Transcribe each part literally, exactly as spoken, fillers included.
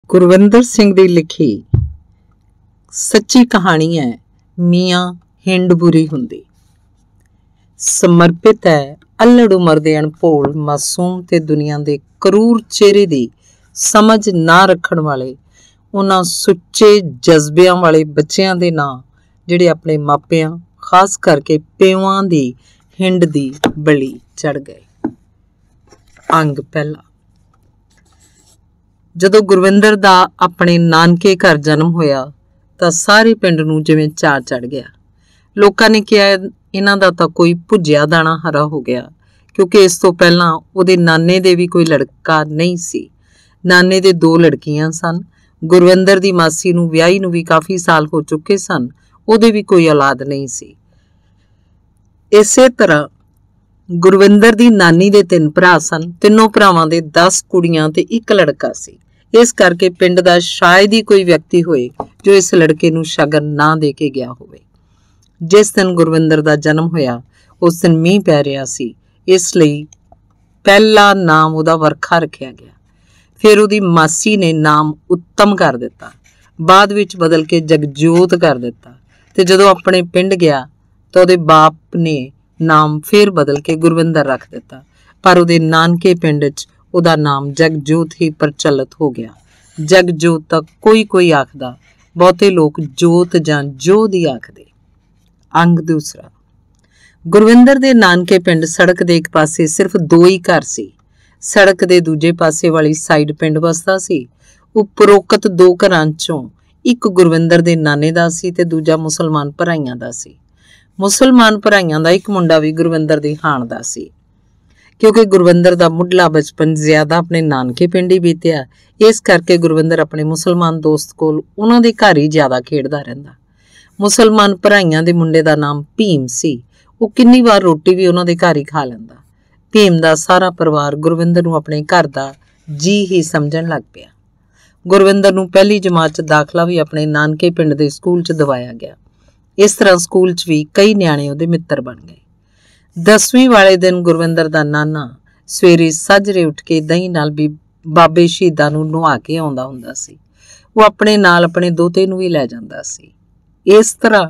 ਗੁਰਵਿੰਦਰ ਸਿੰਘ ਦੀ ਲਿਖੀ ਸੱਚੀ ਕਹਾਣੀ ਹੈ ਮੀਆਂ ਹਿੰਡ ਬੁਰੀ ਹੁੰਦੀ। ਸਮਰਪਿਤ ਹੈ ਅਲੜ ਉਮਰ ਦੇ ਅਣਭੋਲ ਮਾਸੂਮ ਤੇ ਦੁਨੀਆ ਦੇ ਕਰੂਰ ਚਿਹਰੇ ਦੀ ਸਮਝ ਨਾ ਰੱਖਣ ਵਾਲੇ ਉਹਨਾਂ ਸੁੱਚੇ ਜਜ਼ਬਿਆਂ ਵਾਲੇ ਬੱਚਿਆਂ ਦੇ ਨਾਂ ਜਿਹੜੇ ਆਪਣੇ ਮਾਪਿਆਂ ਖਾਸ ਕਰਕੇ ਪਿਓਾਂ ਦੀ ਹਿੰਡ ਦੀ ਬਲੀ ਚੜ ਗਏ। ਅੰਗ ਪਹਿਲਾ। ਜਦੋਂ ਗੁਰਵਿੰਦਰ ਦਾ ਆਪਣੇ ਨਾਨਕੇ ਘਰ ਜਨਮ ਹੋਇਆ ਤਾਂ ਸਾਰੇ ਪਿੰਡ ਨੂੰ ਜਿਵੇਂ ਚਾਅ ਚੜ ਗਿਆ। ਲੋਕਾਂ ਨੇ ਕਿਹਾ ਇਹਨਾਂ ਦਾ ਤਾਂ ਕੋਈ ਭੁੱਜਿਆ ਦਾਣਾ ਹਰਾ ਹੋ ਗਿਆ, ਕਿਉਂਕਿ ਇਸ ਤੋਂ ਪਹਿਲਾਂ ਉਹਦੇ ਨਾਨੇ ਦੇ ਵੀ ਕੋਈ ਲੜਕਾ ਨਹੀਂ ਸੀ। ਨਾਨੇ ਦੇ ਦੋ ਲੜਕੀਆਂ ਸਨ। ਗੁਰਵਿੰਦਰ ਦੀ ਮਾਸੀ ਨੂੰ ਵਿਆਹੀ ਨੂੰ ਵੀ ਕਾਫੀ ਸਾਲ ਹੋ ਚੁੱਕੇ ਸਨ, ਉਹਦੇ ਵੀ ਕੋਈ ਔਲਾਦ ਨਹੀਂ ਸੀ। ਇਸੇ ਤਰ੍ਹਾਂ ਗੁਰਵਿੰਦਰ ਦੀ ਨਾਨੀ ਦੇ ਤਿੰਨ ਭਰਾ ਸਨ। ਤਿੰਨੋਂ ਭਰਾਵਾਂ ਦੇ ਦਸ ਕੁੜੀਆਂ ਤੇ ਇੱਕ ਲੜਕਾ ਸੀ। ਇਸ ਕਰਕੇ ਪਿੰਡ ਦਾ ਸ਼ਾਇਦ ਹੀ ਕੋਈ ਵਿਅਕਤੀ ਹੋਏ ਜੋ ਇਸ ਲੜਕੇ ਨੂੰ ਸ਼ਗਨ ਨਾ ਦੇ ਕੇ ਗਿਆ ਹੋਵੇ। ਜਿਸ ਦਿਨ ਗੁਰਵਿੰਦਰ ਦਾ ਜਨਮ ਹੋਇਆ ਉਸ ਦਿਨ ਮੀਂਹ ਪੈ ਰਿਹਾ ਸੀ, ਇਸ ਲਈ ਪਹਿਲਾ ਨਾਮ ਉਹਦਾ ਵਰਖਾ ਰੱਖਿਆ ਗਿਆ। ਫਿਰ ਉਹਦੀ ਮਾਸੀ ਨੇ ਨਾਮ ਉੱਤਮ ਕਰ ਦਿੱਤਾ, ਬਾਅਦ ਵਿੱਚ ਬਦਲ ਕੇ ਜਗਜੋਤ ਕਰ ਦਿੱਤਾ, ਤੇ ਜਦੋਂ ਆਪਣੇ ਪਿੰਡ ਗਿਆ ਤਾਂ ਉਹਦੇ ਬਾਪ ਨੇ ਨਾਮ ਫਿਰ ਬਦਲ ਕੇ ਗੁਰਵਿੰਦਰ ਰੱਖ ਦਿੱਤਾ। ਪਰ ਉਹਦੇ ਨਾਨਕੇ ਪਿੰਡ 'ਚ ਉਹਦਾ ਨਾਮ ਜਗਜੋਤ ਹੀ ਪ੍ਰਚਲਿਤ ਹੋ ਗਿਆ। ਜਗਜੋਤ ਤਾਂ ਕੋਈ ਕੋਈ ਆਖਦਾ, ਬਹੁਤੇ ਲੋਕ ਜੋਤ ਜਾਂ ਜੋਧ ਹੀ ਆਖਦੇ। ਅੰਗ ਦੂਸਰਾ। ਗੁਰਵਿੰਦਰ ਦੇ ਨਾਨਕੇ ਪਿੰਡ ਸੜਕ ਦੇ ਇੱਕ ਪਾਸੇ ਸਿਰਫ ਦੋ ਹੀ ਘਰ ਸੀ। ਸੜਕ ਦੇ ਦੂਜੇ ਪਾਸੇ ਵਾਲੀ ਸਾਈਡ ਪਿੰਡ ਵਸਦਾ ਸੀ। ਉਪਰੋਕਤ ਦੋ ਘਰਾਂ 'ਚੋਂ ਇੱਕ ਗੁਰਵਿੰਦਰ ਦੇ ਨਾਨੇ ਦਾ ਸੀ ਤੇ ਦੂਜਾ ਮੁਸਲਮਾਨ ਭਰਾਈਆਂ ਦਾ ਸੀ। ਮੁਸਲਮਾਨ ਭਰਾਈਆਂ ਦਾ ਇੱਕ ਮੁੰਡਾ ਵੀ ਗੁਰਵਿੰਦਰ ਦੀ ਹਾਣ ਦਾ ਸੀ। ਕਿਉਂਕਿ ਗੁਰਵਿੰਦਰ ਦਾ ਮੁੱਢਲਾ ਬਚਪਨ ਜ਼ਿਆਦਾ ਆਪਣੇ ਨਾਨਕੇ ਪਿੰਡ ਹੀ ਬੀਤਿਆ, ਇਸ ਕਰਕੇ ਗੁਰਵਿੰਦਰ ਆਪਣੇ ਮੁਸਲਮਾਨ ਦੋਸਤ ਕੋਲ ਉਹਨਾਂ ਦੇ ਘਰ ਹੀ ਜ਼ਿਆਦਾ ਖੇਡਦਾ ਰਹਿੰਦਾ। ਮੁਸਲਮਾਨ ਭਰਾਈਆਂ ਦੇ ਮੁੰਡੇ ਦਾ ਨਾਮ ਭੀਮ ਸੀ। ਉਹ ਕਿੰਨੀ ਵਾਰ ਰੋਟੀ ਵੀ ਉਹਨਾਂ ਦੇ ਘਰ ਹੀ ਖਾ ਲੈਂਦਾ। ਭੀਮ ਦਾ ਸਾਰਾ ਪਰਿਵਾਰ ਗੁਰਵਿੰਦਰ ਨੂੰ ਆਪਣੇ ਘਰ ਦਾ ਜੀ ਹੀ ਸਮਝਣ ਲੱਗ ਪਿਆ। ਗੁਰਵਿੰਦਰ ਨੂੰ ਪਹਿਲੀ ਜਮਾਤ 'ਚ ਦਾਖਲਾ ਵੀ ਆਪਣੇ ਨਾਨਕੇ ਪਿੰਡ ਦੇ ਸਕੂਲ 'ਚ ਦਿਵਾਇਆ ਗਿਆ। ਇਸ ਤਰ੍ਹਾਂ ਸਕੂਲ 'ਚ ਵੀ ਕਈ ਨਿਆਣੇ ਉਹਦੇ ਮਿੱਤਰ ਬਣ ਗਏ। ਦਸਵੀਂ ਵਾਲੇ ਦਿਨ ਗੁਰਵਿੰਦਰ ਦਾ ਨਾਨਾ ਸਵੇਰੇ ਸਾਜਰੇ ਉੱਠ ਕੇ ਦਹੀਂ ਨਾਲ ਵੀ ਬਾਬੇ ਸ਼ਹੀਦਾਂ ਨੂੰ ਨੁਹਾ ਕੇ ਆਉਂਦਾ ਹੁੰਦਾ ਸੀ। ਉਹ ਆਪਣੇ ਨਾਲ ਆਪਣੇ ਦੋਤੇ ਨੂੰ ਵੀ ਲੈ ਜਾਂਦਾ ਸੀ। ਇਸ ਤਰ੍ਹਾਂ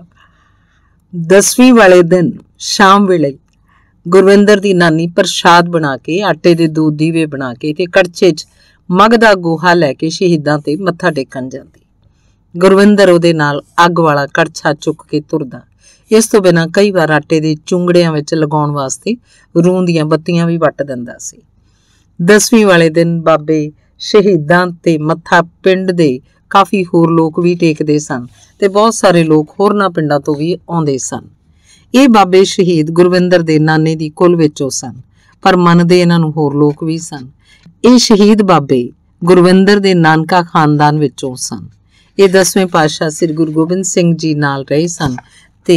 ਦਸਵੀਂ ਵਾਲੇ ਦਿਨ ਸ਼ਾਮ ਵੇਲੇ ਗੁਰਵਿੰਦਰ ਦੀ ਨਾਨੀ ਪ੍ਰਸ਼ਾਦ ਬਣਾ ਕੇ ਆਟੇ ਦੇ ਦੋ ਦੀਵੇ ਬਣਾ ਕੇ ਤੇ ਕੜਛੇ 'ਚ ਮਗ ਦਾ ਗੋਹਾ ਲੈ ਕੇ ਸ਼ਹੀਦਾਂ ਤੇ ਮੱਥਾ ਟੇਕਣ ਜਾਂਦੀ। ਗੁਰਵਿੰਦਰ ਉਹਦੇ ਨਾਲ ਅੱਗ ਵਾਲਾ ਕੜਛਾ ਚੁੱਕ ਕੇ ਤੁਰਦਾ। ਇਸ ਤੋਂ ਬਿਨਾਂ ਕਈ ਵਾਰ ਆਟੇ ਦੇ ਚੁੰਗੜਿਆਂ ਵਿੱਚ ਲਗਾਉਣ ਵਾਸਤੇ ਰੂੰ ਦੀਆਂ ਬੱਤੀਆਂ ਵੀ ਵੱਟ ਦਿੰਦਾ ਸੀ। ਦਸਵੀਂ ਵਾਲੇ ਦਿਨ ਬਾਬੇ ਸ਼ਹੀਦਾਂ ਤੇ ਮੱਥਾ ਪਿੰਡ ਦੇ ਕਾਫੀ ਹੋਰ ਲੋਕ ਵੀ ਟੇਕਦੇ ਸਨ ਤੇ ਬਹੁਤ ਸਾਰੇ ਲੋਕ ਹੋਰਨਾਂ ਪਿੰਡਾਂ ਤੋਂ ਵੀ ਆਉਂਦੇ ਸਨ। ਇਹ ਬਾਬੇ ਸ਼ਹੀਦ ਗੁਰਵਿੰਦਰ ਦੇ ਨਾਨੇ ਦੀ ਕੁਲ ਵਿੱਚੋਂ ਸਨ, ਪਰ ਮੰਨਦੇ ਇਹਨਾਂ ਨੂੰ ਹੋਰ ਲੋਕ ਵੀ ਸਨ। ਇਹ ਸ਼ਹੀਦ ਬਾਬੇ ਗੁਰਵਿੰਦਰ ਦੇ ਨਾਨਕਾ ਖਾਨਦਾਨ ਵਿੱਚੋਂ ਸਨ। ਇਹ ਦਸਵੇਂ ਪਾਤਸ਼ਾਹ ਸ੍ਰੀ ਗੁਰੂ ਗੋਬਿੰਦ ਸਿੰਘ ਜੀ ਨਾਲ ਰਹੇ ਸਨ ਤੇ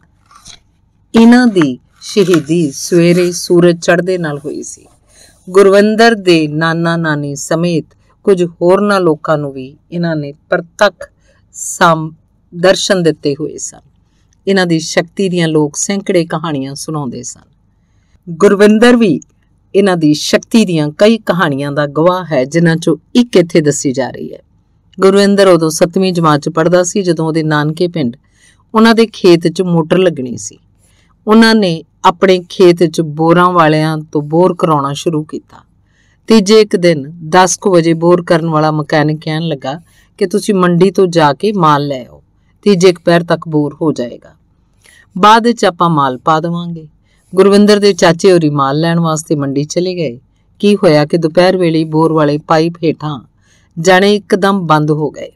ਇਹਨਾਂ ਦੀ ਸ਼ਹੀਦੀ ਸਵੇਰੇ ਸੂਰਜ ਚੜ੍ਹਦੇ ਨਾਲ ਹੋਈ ਸੀ। ਗੁਰਵਿੰਦਰ ਦੇ ਨਾਨਾ ਨਾਨੀ ਸਮੇਤ ਕੁਝ ਹੋਰਨਾਂ ਲੋਕਾਂ ਨੂੰ ਵੀ ਇਹਨਾਂ ਨੇ ਪ੍ਰਤੱਖ ਸਮ ਦਰਸ਼ਨ ਦਿੱਤੇ ਹੋਏ ਸਨ। ਇਹਨਾਂ ਦੀ ਸ਼ਕਤੀ ਦੀਆਂ ਲੋਕ ਸੈਂਕੜੇ ਕਹਾਣੀਆਂ ਸੁਣਾਉਂਦੇ ਸਨ। ਗੁਰਵਿੰਦਰ ਵੀ ਇਹਨਾਂ ਦੀ ਸ਼ਕਤੀ ਦੀਆਂ ਕਈ ਕਹਾਣੀਆਂ ਦਾ ਗਵਾਹ ਹੈ, ਜਿਨ੍ਹਾਂ 'ਚੋਂ ਇੱਕ ਇੱਥੇ ਦੱਸੀ ਜਾ ਰਹੀ ਹੈ। ਗੁਰਵਿੰਦਰ ਉਦੋਂ ਸੱਤਵੀਂ ਜਮਾਤ 'ਚ ਪੜ੍ਹਦਾ ਸੀ ਜਦੋਂ ਉਹਦੇ ਨਾਨਕੇ ਪਿੰਡ ਉਹਨਾਂ ਦੇ ਖੇਤ 'ਚ ਮੋਟਰ ਲੱਗਣੀ ਸੀ। ਉਹਨਾਂ ਨੇ ਆਪਣੇ ਖੇਤ 'ਚ ਬੋਰਾਂ ਵਾਲਿਆਂ ਤੋਂ ਬੋਰ ਕਰਾਉਣਾ ਸ਼ੁਰੂ ਕੀਤਾ। ਤੀਜੇ ਇੱਕ ਦਿਨ ਦਸ ਕੁ ਵਜੇ ਬੋਰ ਕਰਨ ਵਾਲਾ ਮਕੈਨਿਕ ਕਹਿਣ ਲੱਗਾ ਕਿ ਤੁਸੀਂ ਮੰਡੀ ਤੋਂ ਜਾ ਕੇ ਮਾਲ ਲੈ ਆਓ, ਤੀਜੇ ਇੱਕ ਪੈਰ ਤੱਕ ਬੋਰ ਹੋ ਜਾਏਗਾ, ਬਾਅਦ ਵਿੱਚ ਆਪਾਂ ਮਾਲ ਪਾ ਦੇਵਾਂਗੇ। ਗੁਰਵਿੰਦਰ ਦੇ ਚਾਚੇ ਹੋਰੀ ਮਾਲ ਲੈਣ ਵਾਸਤੇ ਮੰਡੀ ਚਲੇ ਗਏ। ਕੀ ਹੋਇਆ ਕਿ ਦੁਪਹਿਰ ਵੇਲੇ ਬੋਰ ਵਾਲੇ ਪਾਈਪ ਹੇਠਾਂ ਜਾਣੇ ਇੱਕਦਮ ਬੰਦ ਹੋ ਗਏ।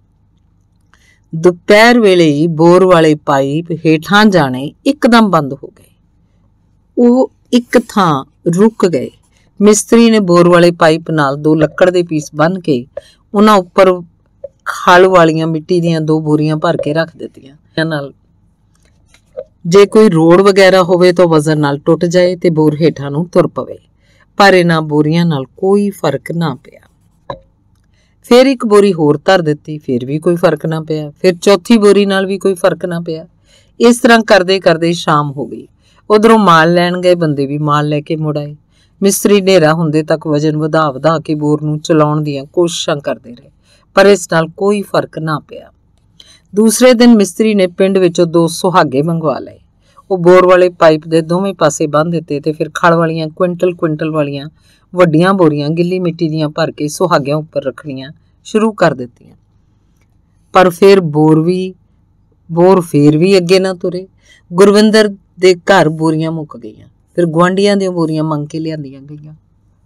ਦੁਪਹਿਰ ਵੇਲੇ ਹੀ ਬੋਰ ਵਾਲੇ ਪਾਈਪ ਹੇਠਾਂ ਜਾਣੇ ਇੱਕਦਮ ਬੰਦ ਹੋ ਗਏ। ਉਹ ਇੱਕ ਥਾਂ ਰੁਕ ਗਏ। ਮਿਸਤਰੀ ਨੇ ਬੋਰ ਵਾਲੇ ਪਾਈਪ ਨਾਲ ਦੋ ਲੱਕੜ ਦੇ ਪੀਸ ਬੰਨ੍ਹ ਕੇ ਉਹਨਾਂ ਉੱਪਰ ਖਲ ਵਾਲੀਆਂ ਮਿੱਟੀ ਦੀਆਂ ਦੋ ਬੋਰੀਆਂ ਭਰ ਕੇ ਰੱਖ ਦਿੱਤੀਆਂ। ਨਾਲ ਜੇ ਕੋਈ ਰੋੜ ਵਗੈਰਾ ਹੋਵੇ ਤਾਂ ਵਜ਼ਨ ਨਾਲ ਟੁੱਟ ਜਾਏ ਤੇ ਬੋਰ ਹੇਠਾਂ ਨੂੰ ਤੁਰ ਪਵੇ, ਪਰ ਇਹਨਾਂ ਬੋਰੀਆਂ ਨਾਲ ਕੋਈ ਫਰਕ ਨਾ ਪਿਆ। ਫਿਰ ਇੱਕ ਬੋਰੀ ਹੋਰ ਧਰ ਦਿੱਤੀ, ਫਿਰ ਵੀ ਕੋਈ ਫਰਕ ਨਾ ਪਿਆ। ਫਿਰ ਚੌਥੀ ਬੋਰੀ ਨਾਲ ਵੀ ਕੋਈ ਫਰਕ ਨਾ ਪਿਆ। ਇਸ ਤਰ੍ਹਾਂ ਕਰਦੇ ਕਰਦੇ ਸ਼ਾਮ ਹੋ ਗਈ। ਉਧਰੋਂ ਮਾਲ ਲੈਣ ਗਏ ਬੰਦੇ ਵੀ ਮਾਲ ਲੈ ਕੇ ਮੁੜ ਆਏ। ਮਿਸਤਰੀ ਹਨੇਰਾ ਹੁੰਦੇ ਤੱਕ ਵਜਨ ਵਧਾ ਵਧਾ ਕੇ ਬੋਰ ਨੂੰ ਚਲਾਉਣ ਦੀਆਂ ਕੋਸ਼ਿਸ਼ਾਂ ਕਰਦੇ ਰਹੇ, पर इस नाल कोई फर्क ना पिया। दूसरे दिन मिस्त्री ने पिंड विचों दो सुहागे मंगवा लए। वो बोर वाले पाइप दे दोवें पासे बंन दिते ते फिर खड़ वालियां क्विंटल क्विंटल वालियां वड्डियां बोरियां गिल्ली मिट्टी दियां भर के सुहागियां उपर रखणियां शुरू कर दित्तियां। पर फिर बोर भी बोर फिर भी अगे ना तुरे। गुरविंदर दे घर बोरियां मुक गईयां, फिर गुआंढियां दी बोरियां मंग के लियांदियां गईयां।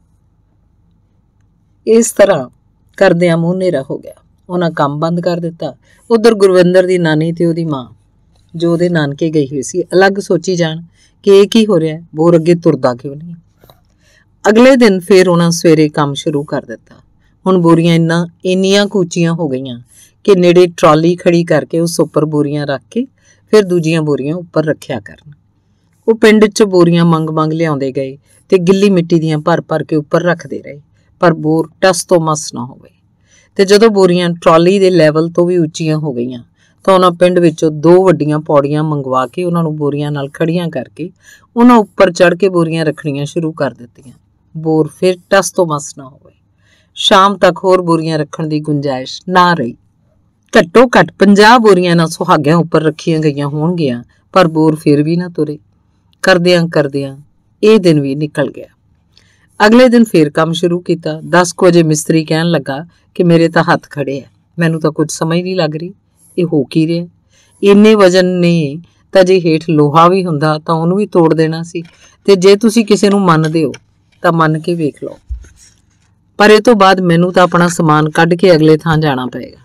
इस तरह करदियां मूंह नेरा हो गया। उन्हां काम बंद कर दिता। उधर गुरविंदर दी नानी ते ओहदी मां जो ਉਹਦੇ नानके गई हुई सी अलग सोची जान कि ਇਹ ਕੀ हो रहा है, बोर अगे तुरदा क्यों नहीं। अगले दिन फिर उन्हां सवेरे काम शुरू कर दिता। हुण बोरियां इन्ना इन्नियां कूचियां हो गईयां कि नेड़े ट्रॉली खड़ी करके उस उपर बोरियां रख के फिर दूजियां बोरियां उपर रखिया करन। वो पिंड च बोरियां मंग मंग लियाउंदे गए ते गिल्ली मिट्टी दियां भर भर के उपर रखदे रहे, पर बोर टस तो मस ना होवे। ते जदों बोरियां ट्रॉली दे लैवल तो भी उच्चियां हो गईयां ਤਾਂ ਉਹਨਾਂ ਪਿੰਡ ਵਿੱਚੋਂ ਦੋ ਵੱਡੀਆਂ ਪੌੜੀਆਂ ਮੰਗਵਾ ਕੇ ਉਹਨਾਂ ਨੂੰ ਬੋਰੀਆਂ ਨਾਲ ਖੜੀਆਂ ਕਰਕੇ ਉਹਨਾਂ ਉੱਪਰ ਚੜ੍ਹ ਕੇ ਬੋਰੀਆਂ ਰੱਖਣੀਆਂ ਸ਼ੁਰੂ ਕਰ ਦਿੱਤੀਆਂ। ਬੋਰ ਫਿਰ ਟਸ ਤੋਂ ਮਸ ਨਾ ਹੋਵੇ। ਸ਼ਾਮ ਤੱਕ ਹੋਰ ਬੋਰੀਆਂ ਰੱਖਣ ਦੀ ਗੁੰਜਾਇਸ਼ ਨਾ ਰਹੀ। ਘੱਟੋ ਘੱਟ ਪੰਜਾਹ ਬੋਰੀਆਂ ਨਾਲ ਸੁਹਾਗਿਆਂ ਉੱਪਰ ਰੱਖੀਆਂ ਗਈਆਂ ਹੋਣਗੀਆਂ, ਪਰ ਬੋਰ ਫਿਰ ਵੀ ਨਾ ਤੁਰੇ। ਕਰਦਿਆਂ ਕਰਦਿਆਂ ਇਹ ਦਿਨ ਵੀ ਨਿਕਲ ਗਿਆ। ਅਗਲੇ ਦਿਨ ਫਿਰ ਕੰਮ ਸ਼ੁਰੂ ਕੀਤਾ। ਦਸ ਕੁ ਵਜੇ ਮਿਸਤਰੀ ਕਹਿਣ ਲੱਗਾ ਕਿ ਮੇਰੇ ਤਾਂ ਹੱਥ ਖੜੇ ਆ, ਮੈਨੂੰ ਤਾਂ ਕੁਝ ਸਮਝ ਨਹੀਂ ਲੱਗ ਰਹੀ ਇਹ ਹੋ ਕੀ ਰਿਹਾ। ਇੰਨੇ ਵਜਨ ਨੇ ਤਾਂ ਜੇ ਹੇਠ ਲੋਹਾ ਵੀ ਹੁੰਦਾ ਤਾਂ ਉਹਨੂੰ ਵੀ ਤੋੜ ਦੇਣਾ ਸੀ, ਤੇ ਜੇ ਤੁਸੀਂ ਕਿਸੇ ਨੂੰ ਮੰਨਦੇ ਹੋ ਤਾਂ ਮੰਨ ਕੇ ਵੇਖ ਲਓ, ਪਰ ਇਹ ਤੋਂ ਬਾਅਦ ਮੈਨੂੰ ਤਾਂ ਆਪਣਾ ਸਮਾਨ ਕੱਢ ਕੇ ਅਗਲੇ ਥਾਂ ਜਾਣਾ ਪਏਗਾ।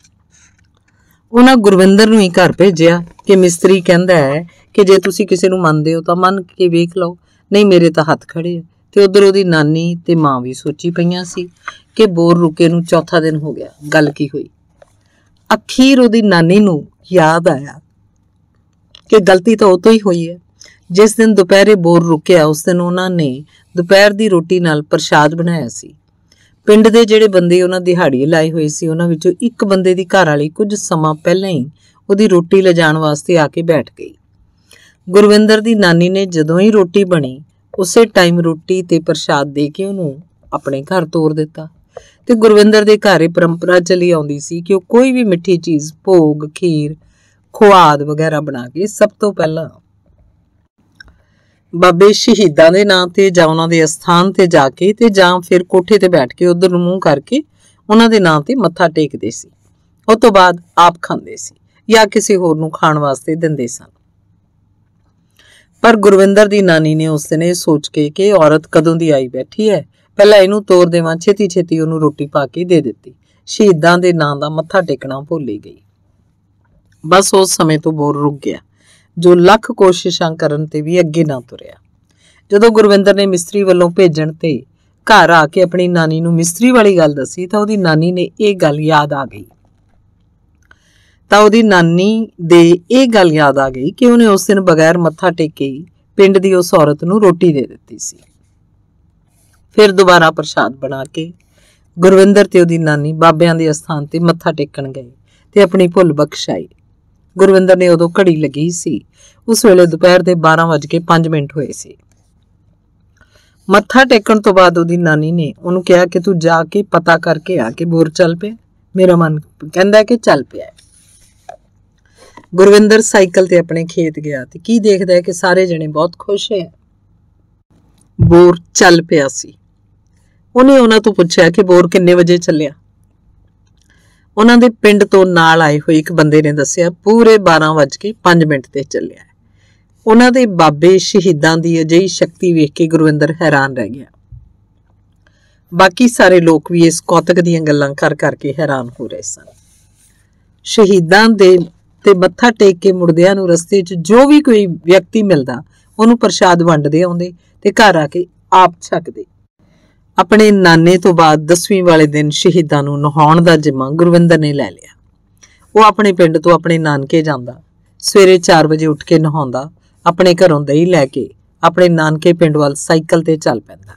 ਉਹਨਾਂ ਗੁਰਵਿੰਦਰ ਨੂੰ ਹੀ ਘਰ ਭੇਜਿਆ ਕਿ ਮਿਸਤਰੀ ਕਹਿੰਦਾ ਹੈ ਕਿ ਜੇ ਤੁਸੀਂ ਕਿਸੇ ਨੂੰ ਮੰਨਦੇ ਹੋ ਤਾਂ ਮੰਨ ਕੇ ਵੇਖ ਲਓ, ਨਹੀਂ ਮੇਰੇ ਤਾਂ ਹੱਥ ਖੜੇ ਆ। ਤੇ ਉਧਰ ਉਹਦੀ ਨਾਨੀ ਤੇ ਮਾਂ ਵੀ ਸੋਚੀ ਪਈਆਂ ਸੀ ਕਿ ਬੋਰ ਰੁਕੇ ਨੂੰ ਚੌਥਾ ਦਿਨ ਹੋ ਗਿਆ, ਗੱਲ ਕੀ ਹੋਈ। ਅਖੀਰ ਉਹਦੀ ਨਾਨੀ ਨੂੰ ਯਾਦ ਆਇਆ ਕਿ ਗਲਤੀ ਤਾਂ ਉਹ ਤੋਂ ਹੀ ਹੋਈ ਹੈ। ਜਿਸ ਦਿਨ ਦੁਪਹਿਰੇ ਬੋਰ ਰੁਕਿਆ ਉਸ ਦਿਨ ਉਹਨਾਂ ਨੇ ਦੁਪਹਿਰ ਦੀ ਰੋਟੀ ਨਾਲ ਪ੍ਰਸ਼ਾਦ ਬਣਾਇਆ ਸੀ। ਪਿੰਡ ਦੇ ਜਿਹੜੇ ਬੰਦੇ ਉਹਨਾਂ ਦਿਹਾੜੀ ਲਾਏ ਹੋਏ ਸੀ ਉਹਨਾਂ ਵਿੱਚੋਂ ਇੱਕ ਬੰਦੇ ਦੀ ਘਰ ਵਾਲੀ ਕੁਝ ਸਮਾਂ ਪਹਿਲਾਂ ਹੀ ਉਹਦੀ ਰੋਟੀ ਲਿਜਾਣ ਵਾਸਤੇ ਆ ਕੇ ਬੈਠ ਗਈ। ਗੁਰਵਿੰਦਰ ਦੀ ਨਾਨੀ ਨੇ ਜਦੋਂ ਹੀ ਰੋਟੀ ਬਣੀ ਉਸੇ ਟਾਈਮ ਰੋਟੀ ਤੇ ਪ੍ਰਸ਼ਾਦ ਦੇ ਕੇ ਉਹਨੂੰ ਆਪਣੇ ਘਰ ਤੋਰ ਦਿੱਤਾ। ਤੇ ਗੁਰਵਿੰਦਰ ਦੇ ਘਰ ਇਹ ਪਰੰਪਰਾ ਚਲੀ ਆਉਂਦੀ ਸੀ ਕਿ ਉਹ ਕੋਈ ਵੀ ਮਿੱਠੀ ਚੀਜ਼ ਭੋਗ, ਖੀਰ, ਖੁਆਦ ਵਗੈਰਾ ਬਣਾ ਕੇ ਸਭ ਤੋਂ ਪਹਿਲਾਂ ਬਾਬੇ ਸ਼ਹੀਦਾਂ ਦੇ ਨਾਂ ਤੇ ਜਾਂ ਉਹਨਾਂ ਦੇ ਅਸਥਾਨ ਤੇ ਜਾ ਕੇ ਤੇ ਜਾਂ ਫਿਰ ਕੋਠੇ ਤੇ ਬੈਠ ਕੇ ਉਧਰ ਨੂੰ ਮੂੰਹ ਕਰਕੇ ਉਹਨਾਂ ਦੇ ਨਾਂ ਤੇ ਮੱਥਾ ਟੇਕਦੇ ਸੀ। ਉਸ ਤੋਂ ਬਾਅਦ ਆਪ ਖਾਂਦੇ ਸੀ ਜਾਂ ਕਿਸੇ ਹੋਰ ਨੂੰ ਖਾਣ ਵਾਸਤੇ ਦਿੰਦੇ ਸਨ। ਪਰ ਗੁਰਵਿੰਦਰ ਦੀ ਨਾਨੀ ਨੇ ਉਸ ਦਿਨ ਇਹ ਸੋਚ ਕੇ ਕਿ ਇਹ ਔਰਤ ਕਦੋਂ ਦੀ ਆਈ ਬੈਠੀ ਹੈ, ਪਹਿਲਾਂ ਇਹਨੂੰ ਤੋਰ ਦੇਵਾਂ, ਛੇਤੀ ਛੇਤੀ ਉਹਨੂੰ ਰੋਟੀ ਪਾ ਕੇ ਦੇ ਦਿੱਤੀ। ਸ਼ਹੀਦਾਂ ਦੇ ਨਾਂ ਦਾ ਮੱਥਾ ਟੇਕਣਾ ਭੁੱਲ ਹੀ ਗਈ। ਬਸ ਉਸ ਸਮੇਂ ਤੋਂ ਬੋਰ ਰੁਕ ਗਿਆ, ਜੋ ਲੱਖ ਕੋਸ਼ਿਸ਼ਾਂ ਕਰਨ ਤੇ ਵੀ ਅੱਗੇ ਨਾ ਤੁਰਿਆ। ਜਦੋਂ ਗੁਰਵਿੰਦਰ ਨੇ ਮਿਸਤਰੀ ਵੱਲੋਂ ਭੇਜਣ ਤੇ ਘਰ ਆ ਕੇ ਆਪਣੀ ਨਾਨੀ ਨੂੰ ਮਿਸਤਰੀ ਵਾਲੀ ਗੱਲ ਦੱਸੀ ਤਾਂ ਉਹਦੀ ਨਾਨੀ ਨੇ ਇਹ ਗੱਲ ਯਾਦ ਆ ਗਈ ਤਾਂ ਉਹਦੀ ਨਾਨੀ ਦੇ ਇਹ ਗੱਲ ਯਾਦ ਆ ਗਈ ਕਿ ਉਹਨੇ ਉਸ ਦਿਨ ਬਗੈਰ ਮੱਥਾ ਟੇਕੇ ਹੀ ਪਿੰਡ ਦੀ ਉਸ ਔਰਤ ਨੂੰ ਰੋਟੀ ਦੇ ਦਿੱਤੀ ਸੀ। ਫਿਰ ਦੁਬਾਰਾ ਪ੍ਰਸ਼ਾਦ ਬਣਾ ਕੇ ਗੁਰਵਿੰਦਰ ਤੇ ਉਹਦੀ ਨਾਨੀ ਬਾਬਿਆਂ ਦੇ ਅਸਥਾਨ ਤੇ ਮੱਥਾ ਟੇਕਣ ਗਏ ਤੇ ਆਪਣੀ ਭੁੱਲ ਬਖਸ਼ਾਈ। ਗੁਰਵਿੰਦਰ ਨੇ ਉਦੋਂ ਘੜੀ ਲੱਗੀ ਸੀ। ਉਸ ਵੇਲੇ ਦੁਪਹਿਰ ਦੇ ਬਾਰਾਂ ਵੱਜ ਕੇ ਪੰਜ ਮਿੰਟ ਹੋਏ ਸੀ। ਮੱਥਾ ਟੇਕਣ ਤੋਂ ਬਾਅਦ ਉਹਦੀ ਨਾਨੀ ਨੇ ਉਹਨੂੰ ਕਿਹਾ ਕਿ ਤੂੰ ਜਾ ਕੇ ਪਤਾ ਕਰਕੇ ਆ ਕਿ ਬੋਰ ਚੱਲ ਪਿਆ। ਮੇਰਾ ਮਨ ਕਹਿੰਦਾ ਕਿ ਚੱਲ ਪਿਆ। ਗੁਰਵਿੰਦਰ ਸਾਈਕਲ ਤੇ ਆਪਣੇ ਖੇਤ ਗਿਆ ਤੇ ਕੀ ਦੇਖਦਾ ਹੈ ਕਿ ਸਾਰੇ ਜਣੇ ਬਹੁਤ ਖੁਸ਼ ਹੈ। ਬੋਰ ਚੱਲ ਪਿਆ ਸੀ। ਉਹਨੇ ਉਹਨਾਂ ਤੋਂ ਪੁੱਛਿਆ ਕਿ ਬੋਰ ਕਿੰਨੇ ਵਜੇ ਚੱਲਿਆ। ਉਹਨਾਂ ਦੇ ਪਿੰਡ ਤੋਂ ਨਾਲ ਆਏ ਹੋਏ ਇੱਕ ਬੰਦੇ ਨੇ ਦੱਸਿਆ ਪੂਰੇ ਬਾਰਾਂ ਵੱਜ ਕੇ ਪੰਜ ਮਿੰਟ ਤੇ ਚੱਲਿਆ। ਉਹਨਾਂ ਦੇ ਬਾਬੇ ਸ਼ਹੀਦਾਂ ਦੀ ਅਜਿਹੀ ਸ਼ਕਤੀ ਵੇਖ ਕੇ ਗੁਰਵਿੰਦਰ ਹੈਰਾਨ ਰਹਿ ਗਿਆ। ਬਾਕੀ ਸਾਰੇ ਲੋਕ ਵੀ ਇਸ ਕੌਤਕ ਦੀਆਂ ਗੱਲਾਂ ਕਰ ਕਰਕੇ ਹੈਰਾਨ ਹੋ ਰਹੇ ਸਨ। ਸ਼ਹੀਦਾਂ ਦੇ ਤੇ ਮੱਥਾ ਟੇਕ ਕੇ ਮੁੜਦਿਆਂ ਨੂੰ ਰਸਤੇ 'ਚ ਜੋ ਵੀ ਕੋਈ ਵਿਅਕਤੀ ਮਿਲਦਾ ਉਹਨੂੰ ਪ੍ਰਸ਼ਾਦ ਵੰਡਦੇ ਆਉਂਦੇ ਤੇ ਘਰ ਆ ਕੇ ਆਪ ਛਕਦੇ। ਆਪਣੇ ਨਾਨੇ ਤੋਂ ਬਾਅਦ ਦਸਵੀਂ ਵਾਲੇ ਦਿਨ ਸ਼ਹੀਦਾਂ ਨੂੰ ਨਹਾਉਣ ਦਾ ਜਿੰਮਾ ਗੁਰਵਿੰਦਰ ਨੇ ਲੈ ਲਿਆ। ਉਹ ਆਪਣੇ ਪਿੰਡ ਤੋਂ ਆਪਣੇ ਨਾਨਕੇ ਜਾਂਦਾ, ਸਵੇਰੇ ਚਾਰ ਵਜੇ ਉੱਠ ਕੇ ਨਹਾਉਂਦਾ, ਆਪਣੇ ਘਰੋਂ ਦਹੀਂ ਲੈ ਕੇ ਆਪਣੇ ਨਾਨਕੇ ਪਿੰਡ ਵੱਲ ਸਾਈਕਲ ਤੇ ਚੱਲ ਪੈਂਦਾ।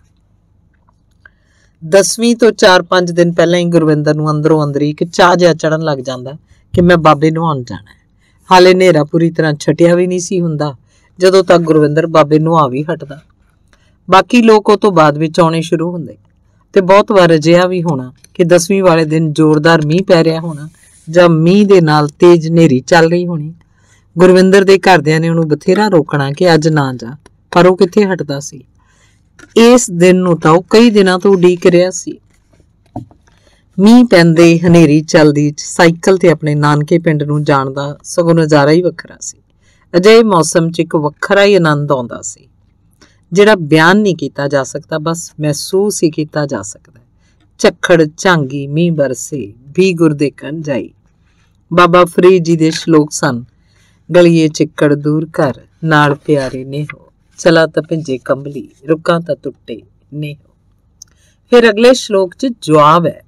ਦਸਵੀਂ ਤੋਂ ਚਾਰ ਪੰਜ ਦਿਨ ਪਹਿਲਾਂ ਹੀ ਗੁਰਵਿੰਦਰ ਨੂੰ ਅੰਦਰੋਂ ਅੰਦਰੀ ਇੱਕ ਚਾਹ ਜਿਹਾ ਚੜਨ ਲੱਗ ਜਾਂਦਾ ਕਿ ਮੈਂ ਬਾਬੇ ਨਹਾਉਣ ਜਾਣਾ ਹੈ। ਹਾਲੇ ਹਨੇਰਾ ਪੂਰੀ ਤਰ੍ਹਾਂ ਛਟਿਆ ਵੀ ਨਹੀਂ ਸੀ ਹੁੰਦਾ ਜਦੋਂ ਤੱਕ ਗੁਰਵਿੰਦਰ ਬਾਬੇ ਨਹਾ ਵੀ ਹਟਦਾ। ਬਾਕੀ ਲੋਕ ਉਹ ਤੋਂ ਬਾਅਦ ਵਿੱਚ ਆਉਣੇ ਸ਼ੁਰੂ ਹੁੰਦੇ। ਤੇ ਬਹੁਤ ਵਾਰ ਅਜਿਹਾ ਵੀ ਹੋਣਾ ਕਿ ਦਸਵੀਂ ਵਾਲੇ ਦਿਨ ਜ਼ੋਰਦਾਰ ਮੀਂਹ ਪੈ ਰਿਹਾ ਹੋਣਾ ਜਾਂ ਮੀਂਹ ਦੇ ਨਾਲ ਤੇਜ਼ ਹਨੇਰੀ ਚੱਲ ਰਹੀ ਹੋਣੀ। ਗੁਰਵਿੰਦਰ ਦੇ ਘਰਦਿਆਂ ਨੇ ਉਹਨੂੰ ਬਥੇਰਾ ਰੋਕਣਾ ਕਿ ਅੱਜ ਨਾ ਜਾ, ਪਰ ਉਹ ਕਿੱਥੇ ਹਟਦਾ ਸੀ। ਇਸ ਦਿਨ ਨੂੰ ਤਾਂ ਉਹ ਕਈ ਦਿਨਾਂ ਤੋਂ ਉਡੀਕ ਰਿਹਾ ਸੀ। ਮੀਂਹ ਪੈਂਦੇ, ਹਨੇਰੀ ਚੱਲਦੀ, ਸਾਈਕਲ ਤੇ ਆਪਣੇ ਨਾਨਕੇ ਪਿੰਡ ਨੂੰ ਜਾਣ ਦਾ ਸਗੋਂ ਨਜ਼ਾਰਾ ਹੀ ਵੱਖਰਾ ਸੀ। ਅਜਿਹੇ ਮੌਸਮ 'ਚ ਇੱਕ ਵੱਖਰਾ ਹੀ ਆਨੰਦ ਆਉਂਦਾ ਸੀ ਜਿਹੜਾ ਬਿਆਨ ਨਹੀਂ ਕੀਤਾ ਜਾ ਸਕਦਾ, ਬਸ ਮਹਿਸੂਸ ਹੀ ਕੀਤਾ ਜਾ ਸਕਦਾ। ਝੱਖੜ ਝਾਂਗੀ, ਮੀਂਹ ਬਰਸੇ, ਵੀ ਗੁਰਦੇ ਕਨ ਜਾਈ। ਬਾਬਾ ਫਰੀਦ ਜੀ ਦੇ ਸ਼ਲੋਕ ਸਨ। ਗਲੀਏ ਚਿੱਕੜ ਦੂਰ ਕਰ, ਨਾਲ ਪਿਆਰੇ ਨੇਹੋ, ਚਲਾ ਤਾਂ ਭਿੰਜੇ ਕੰਬਲੀ, ਰੁੱਕਾਂ ਤਾਂ ਟੁੱਟੇ ਨੇਹੋ। ਫਿਰ ਅਗਲੇ ਸ਼ਲੋਕ 'ਚ ਜਵਾਬ ਹੈ,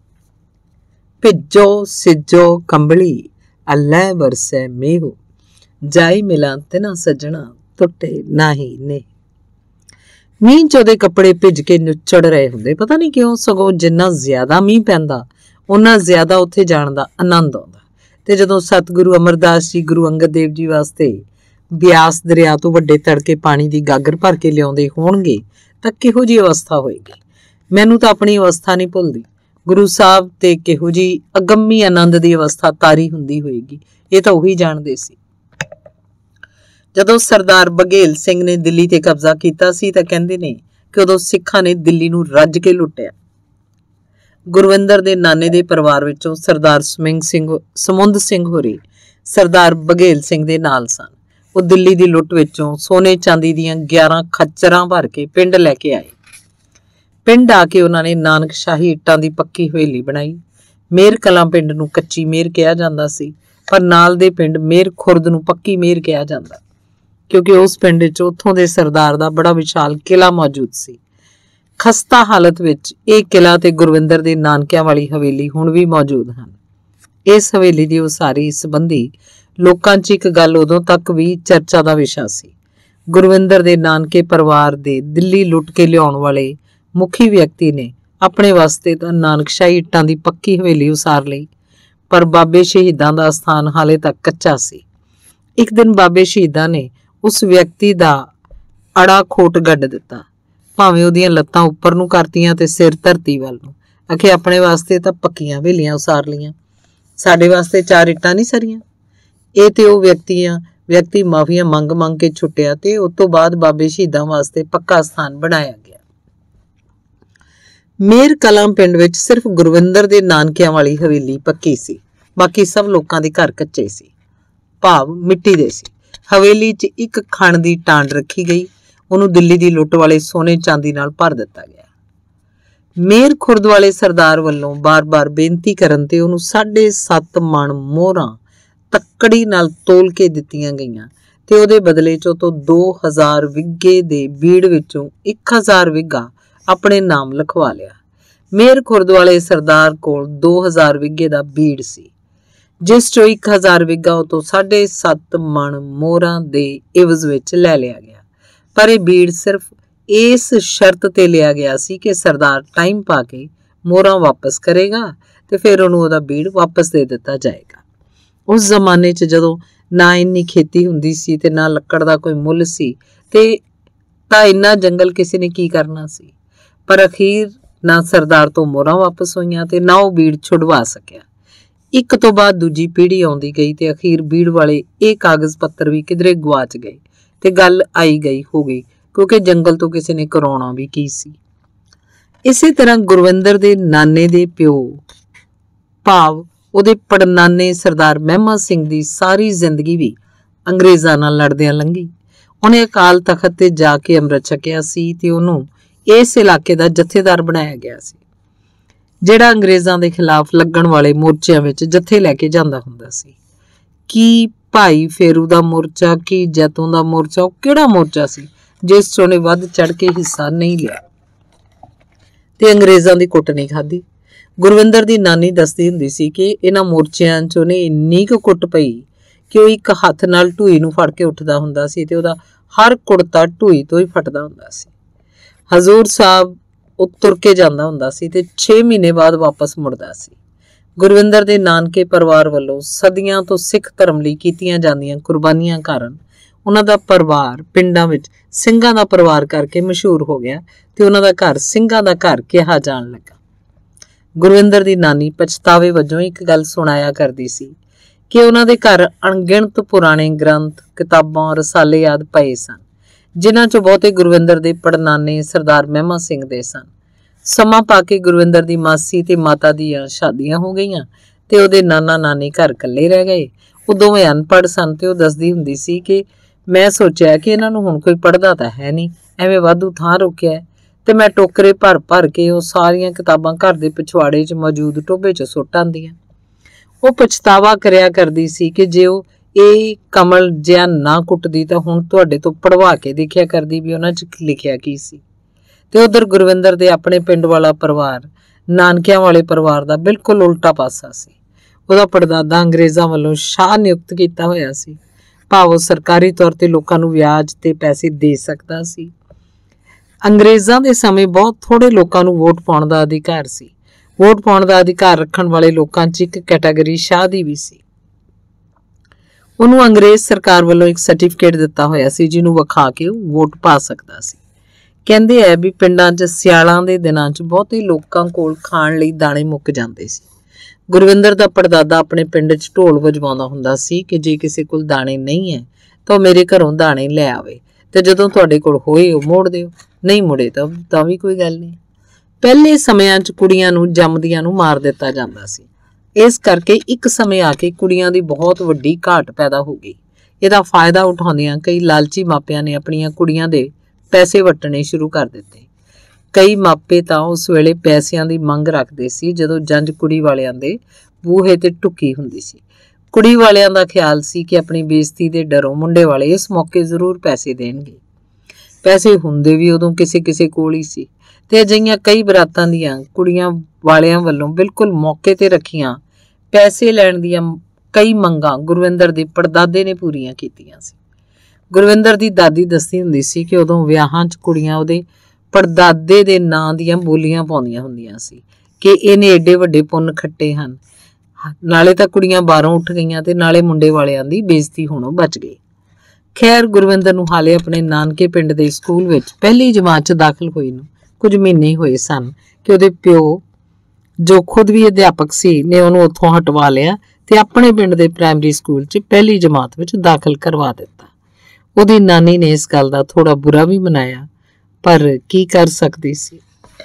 ਭਿੱਜੋ ਸਿੱਜੋ ਕੰਬਲੀ, ਅੱਲੇ ਬਰਸੇ ਮੇਹੋ, ਜਾਈ ਮਿਲਾਂ ਤੇ ਨਾ ਸੱਜਣਾ, ਟੁੱਟੇ ਨਾਹੀ ਨੇ। ਮੀਂਹ 'ਚ ਉਹਦੇ ਕੱਪੜੇ ਭਿੱਜ ਕੇ ਨੁੱਚੜ ਰਹੇ ਹੁੰਦੇ, ਪਤਾ ਨਹੀਂ ਕਿਉਂ। ਸਗੋਂ ਜਿੰਨਾ ਜ਼ਿਆਦਾ ਮੀਂਹ ਪੈਂਦਾ ਉਨਾ ਜ਼ਿਆਦਾ ਉੱਥੇ ਜਾਣ ਦਾ ਆਨੰਦ ਆਉਂਦਾ। ਤੇ ਜਦੋਂ ਸਤਿਗੁਰੂ ਅਮਰਦਾਸ ਜੀ ਗੁਰੂ ਅੰਗਦ ਦੇਵ ਜੀ ਵਾਸਤੇ ਬਿਆਸ ਦਰਿਆ ਤੋਂ ਵੱਡੇ ਤੜਕੇ ਪਾਣੀ ਦੀ ਗਾਗਰ ਭਰ ਕੇ ਲਿਆਉਂਦੇ ਹੋਣਗੇ ਤਾਂ ਕਿਹੋ ਜਿਹੀ ਅਵਸਥਾ ਹੋਏਗੀ। ਮੈਨੂੰ ਤਾਂ ਆਪਣੀ ਅਵਸਥਾ ਨਹੀਂ ਭੁੱਲਦੀ। ਗੁਰੂ ਸਾਹਿਬ ਤੇ ਕਿਹੋ ਜਿਹੀ ਅਗੰਮੀ ਆਨੰਦ ਦੀ ਅਵਸਥਾ ਤਾਰੀ ਹੁੰਦੀ ਹੋਏਗੀ, ਇਹ ਤਾਂ ਉਹੀ ਜਾਣਦੇ ਸੀ। ਜਦੋਂ ਸਰਦਾਰ ਬਘੇਲ ਸਿੰਘ ਨੇ ਦਿੱਲੀ ਤੇ ਕਬਜ਼ਾ ਕੀਤਾ ਸੀ ਤਾਂ ਕਹਿੰਦੇ ਨੇ ਕਿ ਉਦੋਂ ਸਿੱਖਾਂ ਨੇ ਦਿੱਲੀ ਨੂੰ ਰੱਜ ਕੇ ਲੁੱਟਿਆ। ਗੁਰਵਿੰਦਰ ਦੇ ਨਾਨੇ ਦੇ ਪਰਿਵਾਰ ਵਿੱਚੋਂ ਸਰਦਾਰ ਸਮਿੰਗ ਸਿੰਘ ਸਮੁੰਦ ਸਿੰਘ ਹੋਰੀ ਸਰਦਾਰ ਬਘੇਲ ਸਿੰਘ ਦੇ ਨਾਲ ਸਨ। ਉਹ ਦਿੱਲੀ ਦੀ ਲੁੱਟ ਵਿੱਚੋਂ ਸੋਨੇ ਚਾਂਦੀ ਦੀਆਂ ਗਿਆਰਾਂ ਖੱਚਰਾਂ ਭਰ ਕੇ ਪਿੰਡ ਲੈ ਕੇ ਆਏ। ਪਿੰਡ ਆ ਕੇ ਉਹਨਾਂ ਨੇ ਨਾਨਕਸ਼ਾਹੀ ਇੱਟਾਂ ਦੀ ਪੱਕੀ ਹਵੇਲੀ ਬਣਾਈ। ਮੇਰ ਕਲਾਂ ਪਿੰਡ ਨੂੰ ਕੱਚੀ ਮੇਰ ਕਿਹਾ ਜਾਂਦਾ ਸੀ, ਪਰ ਨਾਲ ਦੇ ਪਿੰਡ ਮੇਰ ਖੁਰਦ ਨੂੰ ਪੱਕੀ ਮੇਰ ਕਿਹਾ ਜਾਂਦਾ, ਕਿਉਂਕਿ ਉਸ ਪਿੰਡ ਵਿੱਚ ਉੱਥੋਂ ਦੇ ਸਰਦਾਰ ਦਾ ਬੜਾ ਵਿਸ਼ਾਲ ਕਿਲਾ ਮੌਜੂਦ ਸੀ। ਖਸਤਾ ਹਾਲਤ ਵਿੱਚ ਇਹ ਕਿਲਾ ਤੇ ਗੁਰਵਿੰਦਰ ਦੇ ਨਾਨਕਿਆਂ ਵਾਲੀ ਹਵੇਲੀ ਹੁਣ ਵੀ ਮੌਜੂਦ ਹਨ। ਇਸ ਹਵੇਲੀ ਦੀ ਉਸਾਰੀ ਸੰਬੰਧੀ ਲੋਕਾਂ 'ਚ ਇੱਕ ਗੱਲ ਉਦੋਂ ਤੱਕ ਵੀ ਚਰਚਾ ਦਾ ਵਿਸ਼ਾ ਸੀ। ਗੁਰਵਿੰਦਰ ਦੇ ਨਾਨਕੇ ਪਰਿਵਾਰ ਦੇ ਦਿੱਲੀ ਲੁੱਟ ਕੇ ਲਿਆਉਣ ਵਾਲੇ ਮੁਖੀ ਵਿਅਕਤੀ ਨੇ ਆਪਣੇ ਵਾਸਤੇ ਤਾਂ ਨਾਨਕਸ਼ਾਹੀ ਇੱਟਾਂ ਦੀ ਪੱਕੀ ਹਵੇਲੀ ਉਸਾਰ ਲਈ, ਪਰ ਬਾਬੇ ਸ਼ਹੀਦਾਂ ਦਾ ਸਥਾਨ ਹਾਲੇ ਤੱਕ ਕੱਚਾ ਸੀ। ਇੱਕ ਦਿਨ ਬਾਬੇ ਸ਼ਹੀਦਾਂ ਨੇ ਉਸ ਵਿਅਕਤੀ ਦਾ ਅੜਾ ਖੋਟ ਗੱਡ ਦਿੱਤਾ। ਭਾਵੇਂ ਉਹਦੀਆਂ ਲੱਤਾਂ ਉੱਪਰ ਨੂੰ ਕਰਤੀਆਂ ਤੇ ਸਿਰ ਧਰਤੀ ਵੱਲ ਨੂੰ, ਆਖੇ ਆਪਣੇ ਵਾਸਤੇ ਤਾਂ ਪੱਕੀਆਂ ਹਵੇਲੀਆਂ ਉਸਾਰ ਲਈਆਂ, ਸਾਡੇ ਵਾਸਤੇ ਚਾਰ ਇੱਟਾਂ ਨਹੀਂ ਸਰੀਆਂ। ਇਹ ਤੇ ਉਹ ਵਿਅਕਤੀਆਂ ਵਿਅਕਤੀ ਮਾਫੀਆਂ ਮੰਗ ਮੰਗ ਕੇ ਛੁੱਟਿਆ ਤੇ ਉਸ ਤੋਂ ਬਾਅਦ ਬਾਬੇ ਸ਼ਹੀਦਾਂ ਵਾਸਤੇ ਪੱਕਾ ਸਥਾਨ ਬਣਾਇਆ ਗਿਆ। ਮੇਰ ਕਲਾਂ ਪਿੰਡ ਵਿੱਚ ਸਿਰਫ ਗੁਰਵਿੰਦਰ ਦੇ ਨਾਨਕਿਆਂ ਵਾਲੀ ਹਵੇਲੀ ਪੱਕੀ ਸੀ, ਬਾਕੀ ਸਭ ਲੋਕਾਂ ਦੇ ਘਰ ਕੱਚੇ ਸੀ, ਭਾਵ ਮਿੱਟੀ ਦੇ ਸੀ। ਹਵੇਲੀ 'ਚ ਇੱਕ ਖਣ ਦੀ ਟਾਂਡ ਰੱਖੀ ਗਈ, ਉਹਨੂੰ ਦਿੱਲੀ ਦੀ ਲੁੱਟ ਵਾਲੇ ਸੋਨੇ ਚਾਂਦੀ ਨਾਲ ਭਰ ਦਿੱਤਾ ਗਿਆ। ਮੇਰ ਖੁਰਦ ਵਾਲੇ ਸਰਦਾਰ ਵੱਲੋਂ ਬਾਰ-ਬਾਰ ਬੇਨਤੀ ਕਰਨ ਤੇ ਉਹਨੂੰ ਸਾਢੇ ਸੱਤ ਮਣ ਮੋਹਰਾਂ ਤੱਕੜੀ ਨਾਲ ਤੋਲ ਕੇ ਦਿੱਤੀਆਂ ਗਈਆਂ ਤੇ ਉਹਦੇ ਬਦਲੇ 'ਚ ਉਹ ਤੋਂ ਦੋ ਹਜ਼ਾਰ ਵਿੱਗੇ ਦੇ ਬੀੜ ਵਿੱਚੋਂ ਇੱਕ ਹਜ਼ਾਰ ਵਿੱਗਾ ਆਪਣੇ ਨਾਮ ਲਿਖਵਾ ਲਿਆ। ਮੇਰ ਖੁਰਦ ਵਾਲੇ ਸਰਦਾਰ ਕੋਲ ਦੋ ਹਜ਼ਾਰ ਵਿੱਗੇ ਦਾ ਬੀੜ ਸੀ, ਜਿਸ 'ਚੋਂ ਇੱਕ ਹਜ਼ਾਰ ਵਿੱਗਾ ਉਹ ਤੋਂ ਸਾਢੇ ਸੱਤ ਮਣ ਮੋਹਰਾਂ ਦੇ ਇਵਜ਼ ਵਿੱਚ ਲੈ ਲਿਆ ਗਿਆ। ਪਰ ਇਹ ਬੀੜ ਸਿਰਫ ਇਸ ਸ਼ਰਤ ਤੇ ਲਿਆ ਗਿਆ ਸੀ ਕਿ ਸਰਦਾਰ ਟਾਈਮ ਪਾ ਕੇ ਮੋਹਰਾਂ ਵਾਪਸ ਕਰੇਗਾ ਤੇ ਫਿਰ ਉਹਨੂੰ ਉਹਦਾ ਬੀੜ ਵਾਪਸ ਦੇ ਦਿੱਤਾ ਜਾਏਗਾ। ਉਸ ਜ਼ਮਾਨੇ 'ਚ ਜਦੋਂ ਨਾ ਇੰਨੀ ਖੇਤੀ ਹੁੰਦੀ ਸੀ ਤੇ ਨਾ ਲੱਕੜ ਦਾ ਕੋਈ ਮੁੱਲ ਸੀ ਤੇ ਤਾਂ ਇੰਨਾ ਜੰਗਲ ਕਿਸੇ ਨੇ ਕੀ ਕਰਨਾ ਸੀ। ਪਰ ਅਖੀਰ ਨਾ ਸਰਦਾਰ ਤੋਂ ਮੋਹਰਾਂ ਵਾਪਸ ਹੋਈਆਂ ਤੇ ਨਾ ਉਹ ਬੀੜ ਛੁਡਵਾ ਸਕਿਆ। ਇੱਕ ਤੋਂ ਬਾਅਦ ਦੂਜੀ ਪੀੜ੍ਹੀ ਆਉਂਦੀ ਗਈ ਤੇ ਅਖੀਰ ਬੀੜ ਵਾਲੇ ਇਹ ਕਾਗਜ਼ ਪੱਤਰ ਵੀ ਕਿਧਰੇ ਗੁਆਚ ਗਏ ਤੇ ਗੱਲ ਆਈ ਗਈ ਹੋ ਗਈ, ਕਿਉਂਕਿ ਜੰਗਲ ਤੋਂ ਕਿਸੇ ਨੇ ਕਰਾਉਣਾ ਵੀ ਕੀ ਸੀ। ਇਸੇ ਤਰ੍ਹਾਂ ਗੁਰਵਿੰਦਰ ਦੇ ਨਾਨੇ ਦੇ ਪਿਓ ਭਾਵ ਉਹਦੇ ਪੜਨਾਨੇ ਸਰਦਾਰ ਮਹਿਮਾ ਸਿੰਘ ਦੀ ਸਾਰੀ ਜ਼ਿੰਦਗੀ ਵੀ ਅੰਗਰੇਜ਼ਾਂ ਨਾਲ ਲੜਦਿਆਂ ਲੰਘੀ। ਉਹਨੇ ਅਕਾਲ ਤਖਤ ਤੇ ਜਾ ਕੇ ਅੰਮ੍ਰਿਤ ਛਕਿਆ ਸੀ ਤੇ ਉਹਨੂੰ ਇਸ ਇਲਾਕੇ ਦਾ ਜਥੇਦਾਰ ਬਣਾਇਆ ਗਿਆ ਸੀ, ਜਿਹੜਾ ਅੰਗਰੇਜ਼ਾਂ ਦੇ ਖਿਲਾਫ ਲੱਗਣ ਵਾਲੇ ਮੋਰਚਿਆਂ ਵਿੱਚ ਜਥੇ ਲੈ ਕੇ ਜਾਂਦਾ ਹੁੰਦਾ ਸੀ। ਕੀ ਭਾਈ ਫੇਰੂ ਦਾ ਮੋਰਚਾ, ਕੀ ਜੈਤੋਂ ਦਾ ਮੋਰਚਾ, ਉਹ ਕਿਹੜਾ ਮੋਰਚਾ ਸੀ ਜਿਸ 'ਚ ਉਹਨੇ ਵੱਧ ਚੜ ਕੇ ਹਿੱਸਾ ਨਹੀਂ ਲਿਆ ਤੇ ਅੰਗਰੇਜ਼ਾਂ ਦੀ ਕੁੱਟ ਨਹੀਂ ਖਾਧੀ। ਗੁਰਵਿੰਦਰ ਦੀ ਨਾਨੀ ਦੱਸਦੀ ਹੁੰਦੀ ਸੀ ਕਿ ਇਹਨਾਂ ਮੋਰਚਿਆਂ 'ਚ ਉਹਨੇ ਇੰਨੀ ਕੁ ਕੁੱਟ ਪਈ ਕਿ ਉਹ ਇੱਕ ਹੱਥ ਨਾਲ ਢੂਈ ਨੂੰ ਫੜ ਕੇ ਉੱਠਦਾ ਹੁੰਦਾ ਸੀ ਤੇ ਉਹਦਾ ਹਰ ਕੁੜਤਾ ਢੂਈ ਤੋਂ ਹੀ ਫਟਦਾ ਹੁੰਦਾ ਸੀ। ਹਜ਼ੂਰ ਸਾਹਿਬ ਉਹ ਤੁਰ ਕੇ ਜਾਂਦਾ ਹੁੰਦਾ ਸੀ ਤੇ ਛੇ ਮਹੀਨੇ ਬਾਅਦ ਵਾਪਸ ਮੁੜਦਾ ਸੀ। ਗੁਰਵਿੰਦਰ ਦੇ ਨਾਨਕੇ ਪਰਿਵਾਰ ਵੱਲੋਂ ਸਦੀਆਂ ਤੋਂ ਸਿੱਖ ਧਰਮ ਲਈ ਕੀਤੀਆਂ ਜਾਂਦੀਆਂ ਕੁਰਬਾਨੀਆਂ ਕਾਰਨ ਉਹਨਾਂ ਦਾ ਪਰਿਵਾਰ ਪਿੰਡਾਂ ਵਿੱਚ ਸਿੰਘਾਂ ਦਾ ਪਰਿਵਾਰ ਕਰਕੇ ਮਸ਼ਹੂਰ ਹੋ ਗਿਆ ਤੇ ਉਹਨਾਂ ਦਾ ਘਰ ਸਿੰਘਾਂ ਦਾ ਘਰ ਕਿਹਾ ਜਾਣ ਲੱਗਾ। ਗੁਰਵਿੰਦਰ ਦੀ ਨਾਨੀ ਪਛਤਾਵੇ ਵਜੋਂ ਇੱਕ ਗੱਲ ਸੁਣਾਇਆ ਕਰਦੀ ਸੀ ਕਿ ਉਹਨਾਂ ਦੇ ਘਰ ਅਣਗਿਣਤ ਪੁਰਾਣੇ ਗ੍ਰੰਥ, ਕਿਤਾਬਾਂ, ਰਸਾਲੇ ਆਦਿ ਪਏ ਸਨ, ਜਿਨ੍ਹਾਂ ਚੋਂ ਬਹੁਤੇ ਗੁਰਵਿੰਦਰ ਦੇ ਪੜਨਾਨੇ ਸਰਦਾਰ ਮਹਿਮਾ ਸਿੰਘ ਦੇ ਸਨ। ਸਮਾਂ ਪਾ ਕੇ ਗੁਰਵਿੰਦਰ ਦੀ ਮਾਸੀ ਤੇ ਮਾਤਾ ਦੀਆਂ ਸ਼ਾਦੀਆਂ ਹੋ ਗਈਆਂ ਤੇ ਉਹਦੇ ਨਾਨਾ ਨਾਨੀ ਘਰ ਇਕੱਲੇ ਰਹਿ ਗਏ। ਉਹ ਦੋਵੇਂ ਅਨਪੜ੍ਹ ਸਨ ਤੇ ਉਹ ਦੱਸਦੀ ਹੁੰਦੀ ਸੀ ਕਿ ਮੈਂ ਸੋਚਿਆ ਕਿ ਇਹਨਾਂ ਨੂੰ ਹੁਣ ਕੋਈ ਪੜ੍ਹਦਾ ਤਾਂ ਹੈ ਨਹੀਂ, ਐਵੇਂ ਵਾਧੂ ਥਾਂ ਰੋਕਿਆ ਤੇ ਮੈਂ ਟੋਕਰੇ ਭਰ ਭਰ ਕੇ ਉਹ ਸਾਰੀਆਂ ਕਿਤਾਬਾਂ ਘਰ ਦੇ ਪਿਛਵਾੜੇ 'ਚ ਮੌਜੂਦ ਟੋਭੇ 'ਚ ਸੁੱਟ ਆਂਦੀਆਂ। ਉਹ ਪਛਤਾਵਾ ਕਰਿਆ ਕਰਦੀ ਸੀ ਕਿ ਜੇ ਉਹ ਇਹ ਕਮਲ ਜਿਹਾ ਨਾ ਕੁੱਟਦੀ ਤਾਂ ਹੁਣ ਤੁਹਾਡੇ ਤੋਂ ਪੜਵਾ ਕੇ ਦੇਖਿਆ ਕਰਦੀ ਵੀ ਉਹਨਾਂ 'ਚ ਲਿਖਿਆ ਕੀ ਸੀ। ਤੇ ਉਧਰ ਗੁਰਵਿੰਦਰ ਦੇ ਆਪਣੇ ਪਿੰਡ ਵਾਲਾ ਪਰਿਵਾਰ ਨਾਨਕਿਆਂ ਵਾਲੇ ਪਰਿਵਾਰ ਦਾ ਬਿਲਕੁਲ ਉਲਟਾ ਪਾਸਾ ਸੀ। ਉਹਦਾ ਪੜਦਾਦਾ ਅੰਗਰੇਜ਼ਾਂ ਵੱਲੋਂ ਸ਼ਾਹ ਨਿਯੁਕਤ ਕੀਤਾ ਹੋਇਆ ਸੀ, ਭਾਵ ਉਹ ਸਰਕਾਰੀ ਤੌਰ ਤੇ ਲੋਕਾਂ ਨੂੰ ਵਿਆਜ ਤੇ ਪੈਸੇ ਦੇ ਸਕਦਾ ਸੀ। ਅੰਗਰੇਜ਼ਾਂ ਦੇ ਸਮੇਂ ਬਹੁਤ ਥੋੜੇ ਲੋਕਾਂ ਨੂੰ ਵੋਟ ਪਾਉਣ ਦਾ ਅਧਿਕਾਰ ਸੀ। ਵੋਟ ਪਾਉਣ ਦਾ ਅਧਿਕਾਰ ਰੱਖਣ ਵਾਲੇ ਲੋਕਾਂ 'ਚ ਇੱਕ ਕੈਟਾਗਰੀ ਸ਼ਾਹ ਦੀ ਵੀ ਸੀ। ਉਹਨੂੰ ਅੰਗਰੇਜ਼ ਸਰਕਾਰ ਵੱਲੋਂ ਇੱਕ ਸਰਟੀਫਿਕੇਟ ਦਿੱਤਾ ਹੋਇਆ ਸੀ ਜਿਹਨੂੰ ਵਿਖਾ ਕੇ ਉਹ ਵੋਟ ਪਾ ਸਕਦਾ ਸੀ। ਕਹਿੰਦੇ ਐ ਵੀ ਪਿੰਡਾਂ 'ਚ ਸਿਆਲਾਂ ਦੇ ਦਿਨਾਂ 'ਚ ਬਹੁਤੇ ਲੋਕਾਂ ਕੋਲ ਖਾਣ ਲਈ ਦਾਣੇ ਮੁੱਕ ਜਾਂਦੇ ਸੀ। ਗੁਰਵਿੰਦਰ ਦਾ ਪੜਦਾਦਾ ਆਪਣੇ ਪਿੰਡ 'ਚ ਢੋਲ ਵਜਵਾਉਂਦਾ ਹੁੰਦਾ ਸੀ ਕਿ ਜੇ ਕਿਸੇ ਕੋਲ ਦਾਣੇ ਨਹੀਂ ਹੈ ਤਾਂ ਉਹ ਮੇਰੇ ਘਰੋਂ ਦਾਣੇ ਲੈ ਆਵੇ ਤੇ ਜਦੋਂ ਤੁਹਾਡੇ ਕੋਲ ਹੋਏ ਉਹ ਮੋੜ ਦਿਓ, ਨਹੀਂ ਮੁੜੇ ਤਾਂ ਤਾਂ ਵੀ ਕੋਈ ਗੱਲ ਨਹੀਂ। ਪਹਿਲੇ ਸਮਿਆਂ 'ਚ ਕੁੜੀਆਂ ਨੂੰ ਜੰਮਦੀਆਂ ਨੂੰ ਮਾਰ ਦਿੱਤਾ ਜਾਂਦਾ ਸੀ। ਇਸ ਕਰਕੇ ਇੱਕ ਸਮੇਂ ਆ ਕੇ ਕੁੜੀਆਂ ਦੀ ਬਹੁਤ ਵੱਡੀ ਘਾਟ ਪੈਦਾ ਹੋ ਗਈ। ਇਹਦਾ ਫਾਇਦਾ ਉਠਾਉਂਦਿਆਂ ਕਈ ਲਾਲਚੀ ਮਾਪਿਆਂ ਨੇ ਆਪਣੀਆਂ ਕੁੜੀਆਂ ਦੇ ਪੈਸੇ ਵਟਣੇ ਸ਼ੁਰੂ ਕਰ ਦਿੱਤੇ। ਕਈ ਮਾਪੇ ਤਾਂ ਉਸ ਵੇਲੇ ਪੈਸਿਆਂ ਦੀ ਮੰਗ ਰੱਖਦੇ ਸੀ ਜਦੋਂ ਜੰਝ ਕੁੜੀ ਵਾਲਿਆਂ ਦੇ ਬੂਹੇ ਤੇ ਟੁੱਕੀ ਹੁੰਦੀ ਸੀ। ਕੁੜੀ ਵਾਲਿਆਂ ਦਾ ਖਿਆਲ ਸੀ ਕਿ ਆਪਣੀ ਬੇਇੱਜ਼ਤੀ ਦੇ ਡਰੋਂ ਮੁੰਡੇ ਵਾਲੇ ਇਸ ਮੌਕੇ ਜ਼ਰੂਰ ਪੈਸੇ ਦੇਣਗੇ। ਪੈਸੇ ਹੁੰਦੇ ਵੀ ਉਦੋਂ ਕਿਸੇ ਕਿਸੇ ਕੋਲ ਹੀ ਸੀ ਤੇ ਅਜਿਹੀਆਂ ਕਈ ਬਰਾਤਾਂ ਦੀਆਂ ਕੁੜੀਆਂ ਵਾਲਿਆਂ ਵੱਲੋਂ ਬਿਲਕੁਲ ਮੌਕੇ ਤੇ ਰੱਖੀਆਂ ਪੈਸੇ ਲੈਣ ਦੀਆਂ ਕਈ ਮੰਗਾਂ ਗੁਰਵਿੰਦਰ ਦੇ ਪੜਦਾਦੇ ਨੇ ਪੂਰੀਆਂ ਕੀਤੀਆਂ ਸੀ। ਗੁਰਵਿੰਦਰ ਦੀ ਦਾਦੀ ਦੱਸਦੀ ਹੁੰਦੀ ਸੀ ਕਿ ਉਦੋਂ ਵਿਆਹਾਂ 'ਚ ਕੁੜੀਆਂ ਉਹਦੇ ਪੜਦਾਦੇ ਦੇ ਨਾਂ ਦੀਆਂ ਬੋਲੀਆਂ ਪਾਉਂਦੀਆਂ ਹੁੰਦੀਆਂ ਸੀ ਕਿ ਇਹਨੇ ਏਡੇ ਵੱਡੇ ਪੁੰਨ ਖੱਟੇ ਹਨ। ਨਾਲੇ ਤਾਂ ਕੁੜੀਆਂ ਬਾਹਰੋਂ ਉੱਠ ਗਈਆਂ ਤੇ ਨਾਲੇ ਮੁੰਡੇ ਵਾਲਿਆਂ ਦੀ ਬੇਇੱਜ਼ਤੀ ਹੋਣੋਂ ਬਚ ਗਈ। ਖੈਰ ਗੁਰਵਿੰਦਰ ਨੂੰ ਹਾਲੇ ਆਪਣੇ ਨਾਨਕੇ ਪਿੰਡ ਦੇ ਸਕੂਲ ਵਿੱਚ ਪਹਿਲੀ ਜਮਾਤ 'ਚ ਦਾਖਲ ਹੋਈ ਨੂੰ ਕੁਝ ਮਹੀਨੇ ਹੀ ਹੋਏ ਸਨ ਕਿ ਉਹਦੇ ਪਿਓ, ਜੋ ਖੁਦ ਵੀ ਅਧਿਆਪਕ ਸੀ, ਨੇ ਉਹਨੂੰ ਉੱਥੋਂ ਹਟਵਾ ਲਿਆ ਤੇ ਆਪਣੇ ਪਿੰਡ ਦੇ ਪ੍ਰਾਇਮਰੀ ਸਕੂਲ 'ਚ ਪਹਿਲੀ ਜਮਾਤ ਵਿੱਚ ਦਾਖਲ ਕਰਵਾ ਦਿੱਤਾ। ਉਹਦੀ ਨਾਨੀ ਨੇ ਇਸ ਗੱਲ ਦਾ ਥੋੜਾ ਬੁਰਾ ਵੀ ਮਨਾਇਆ, ਪਰ ਕੀ ਕਰ ਸਕਦੀ ਸੀ।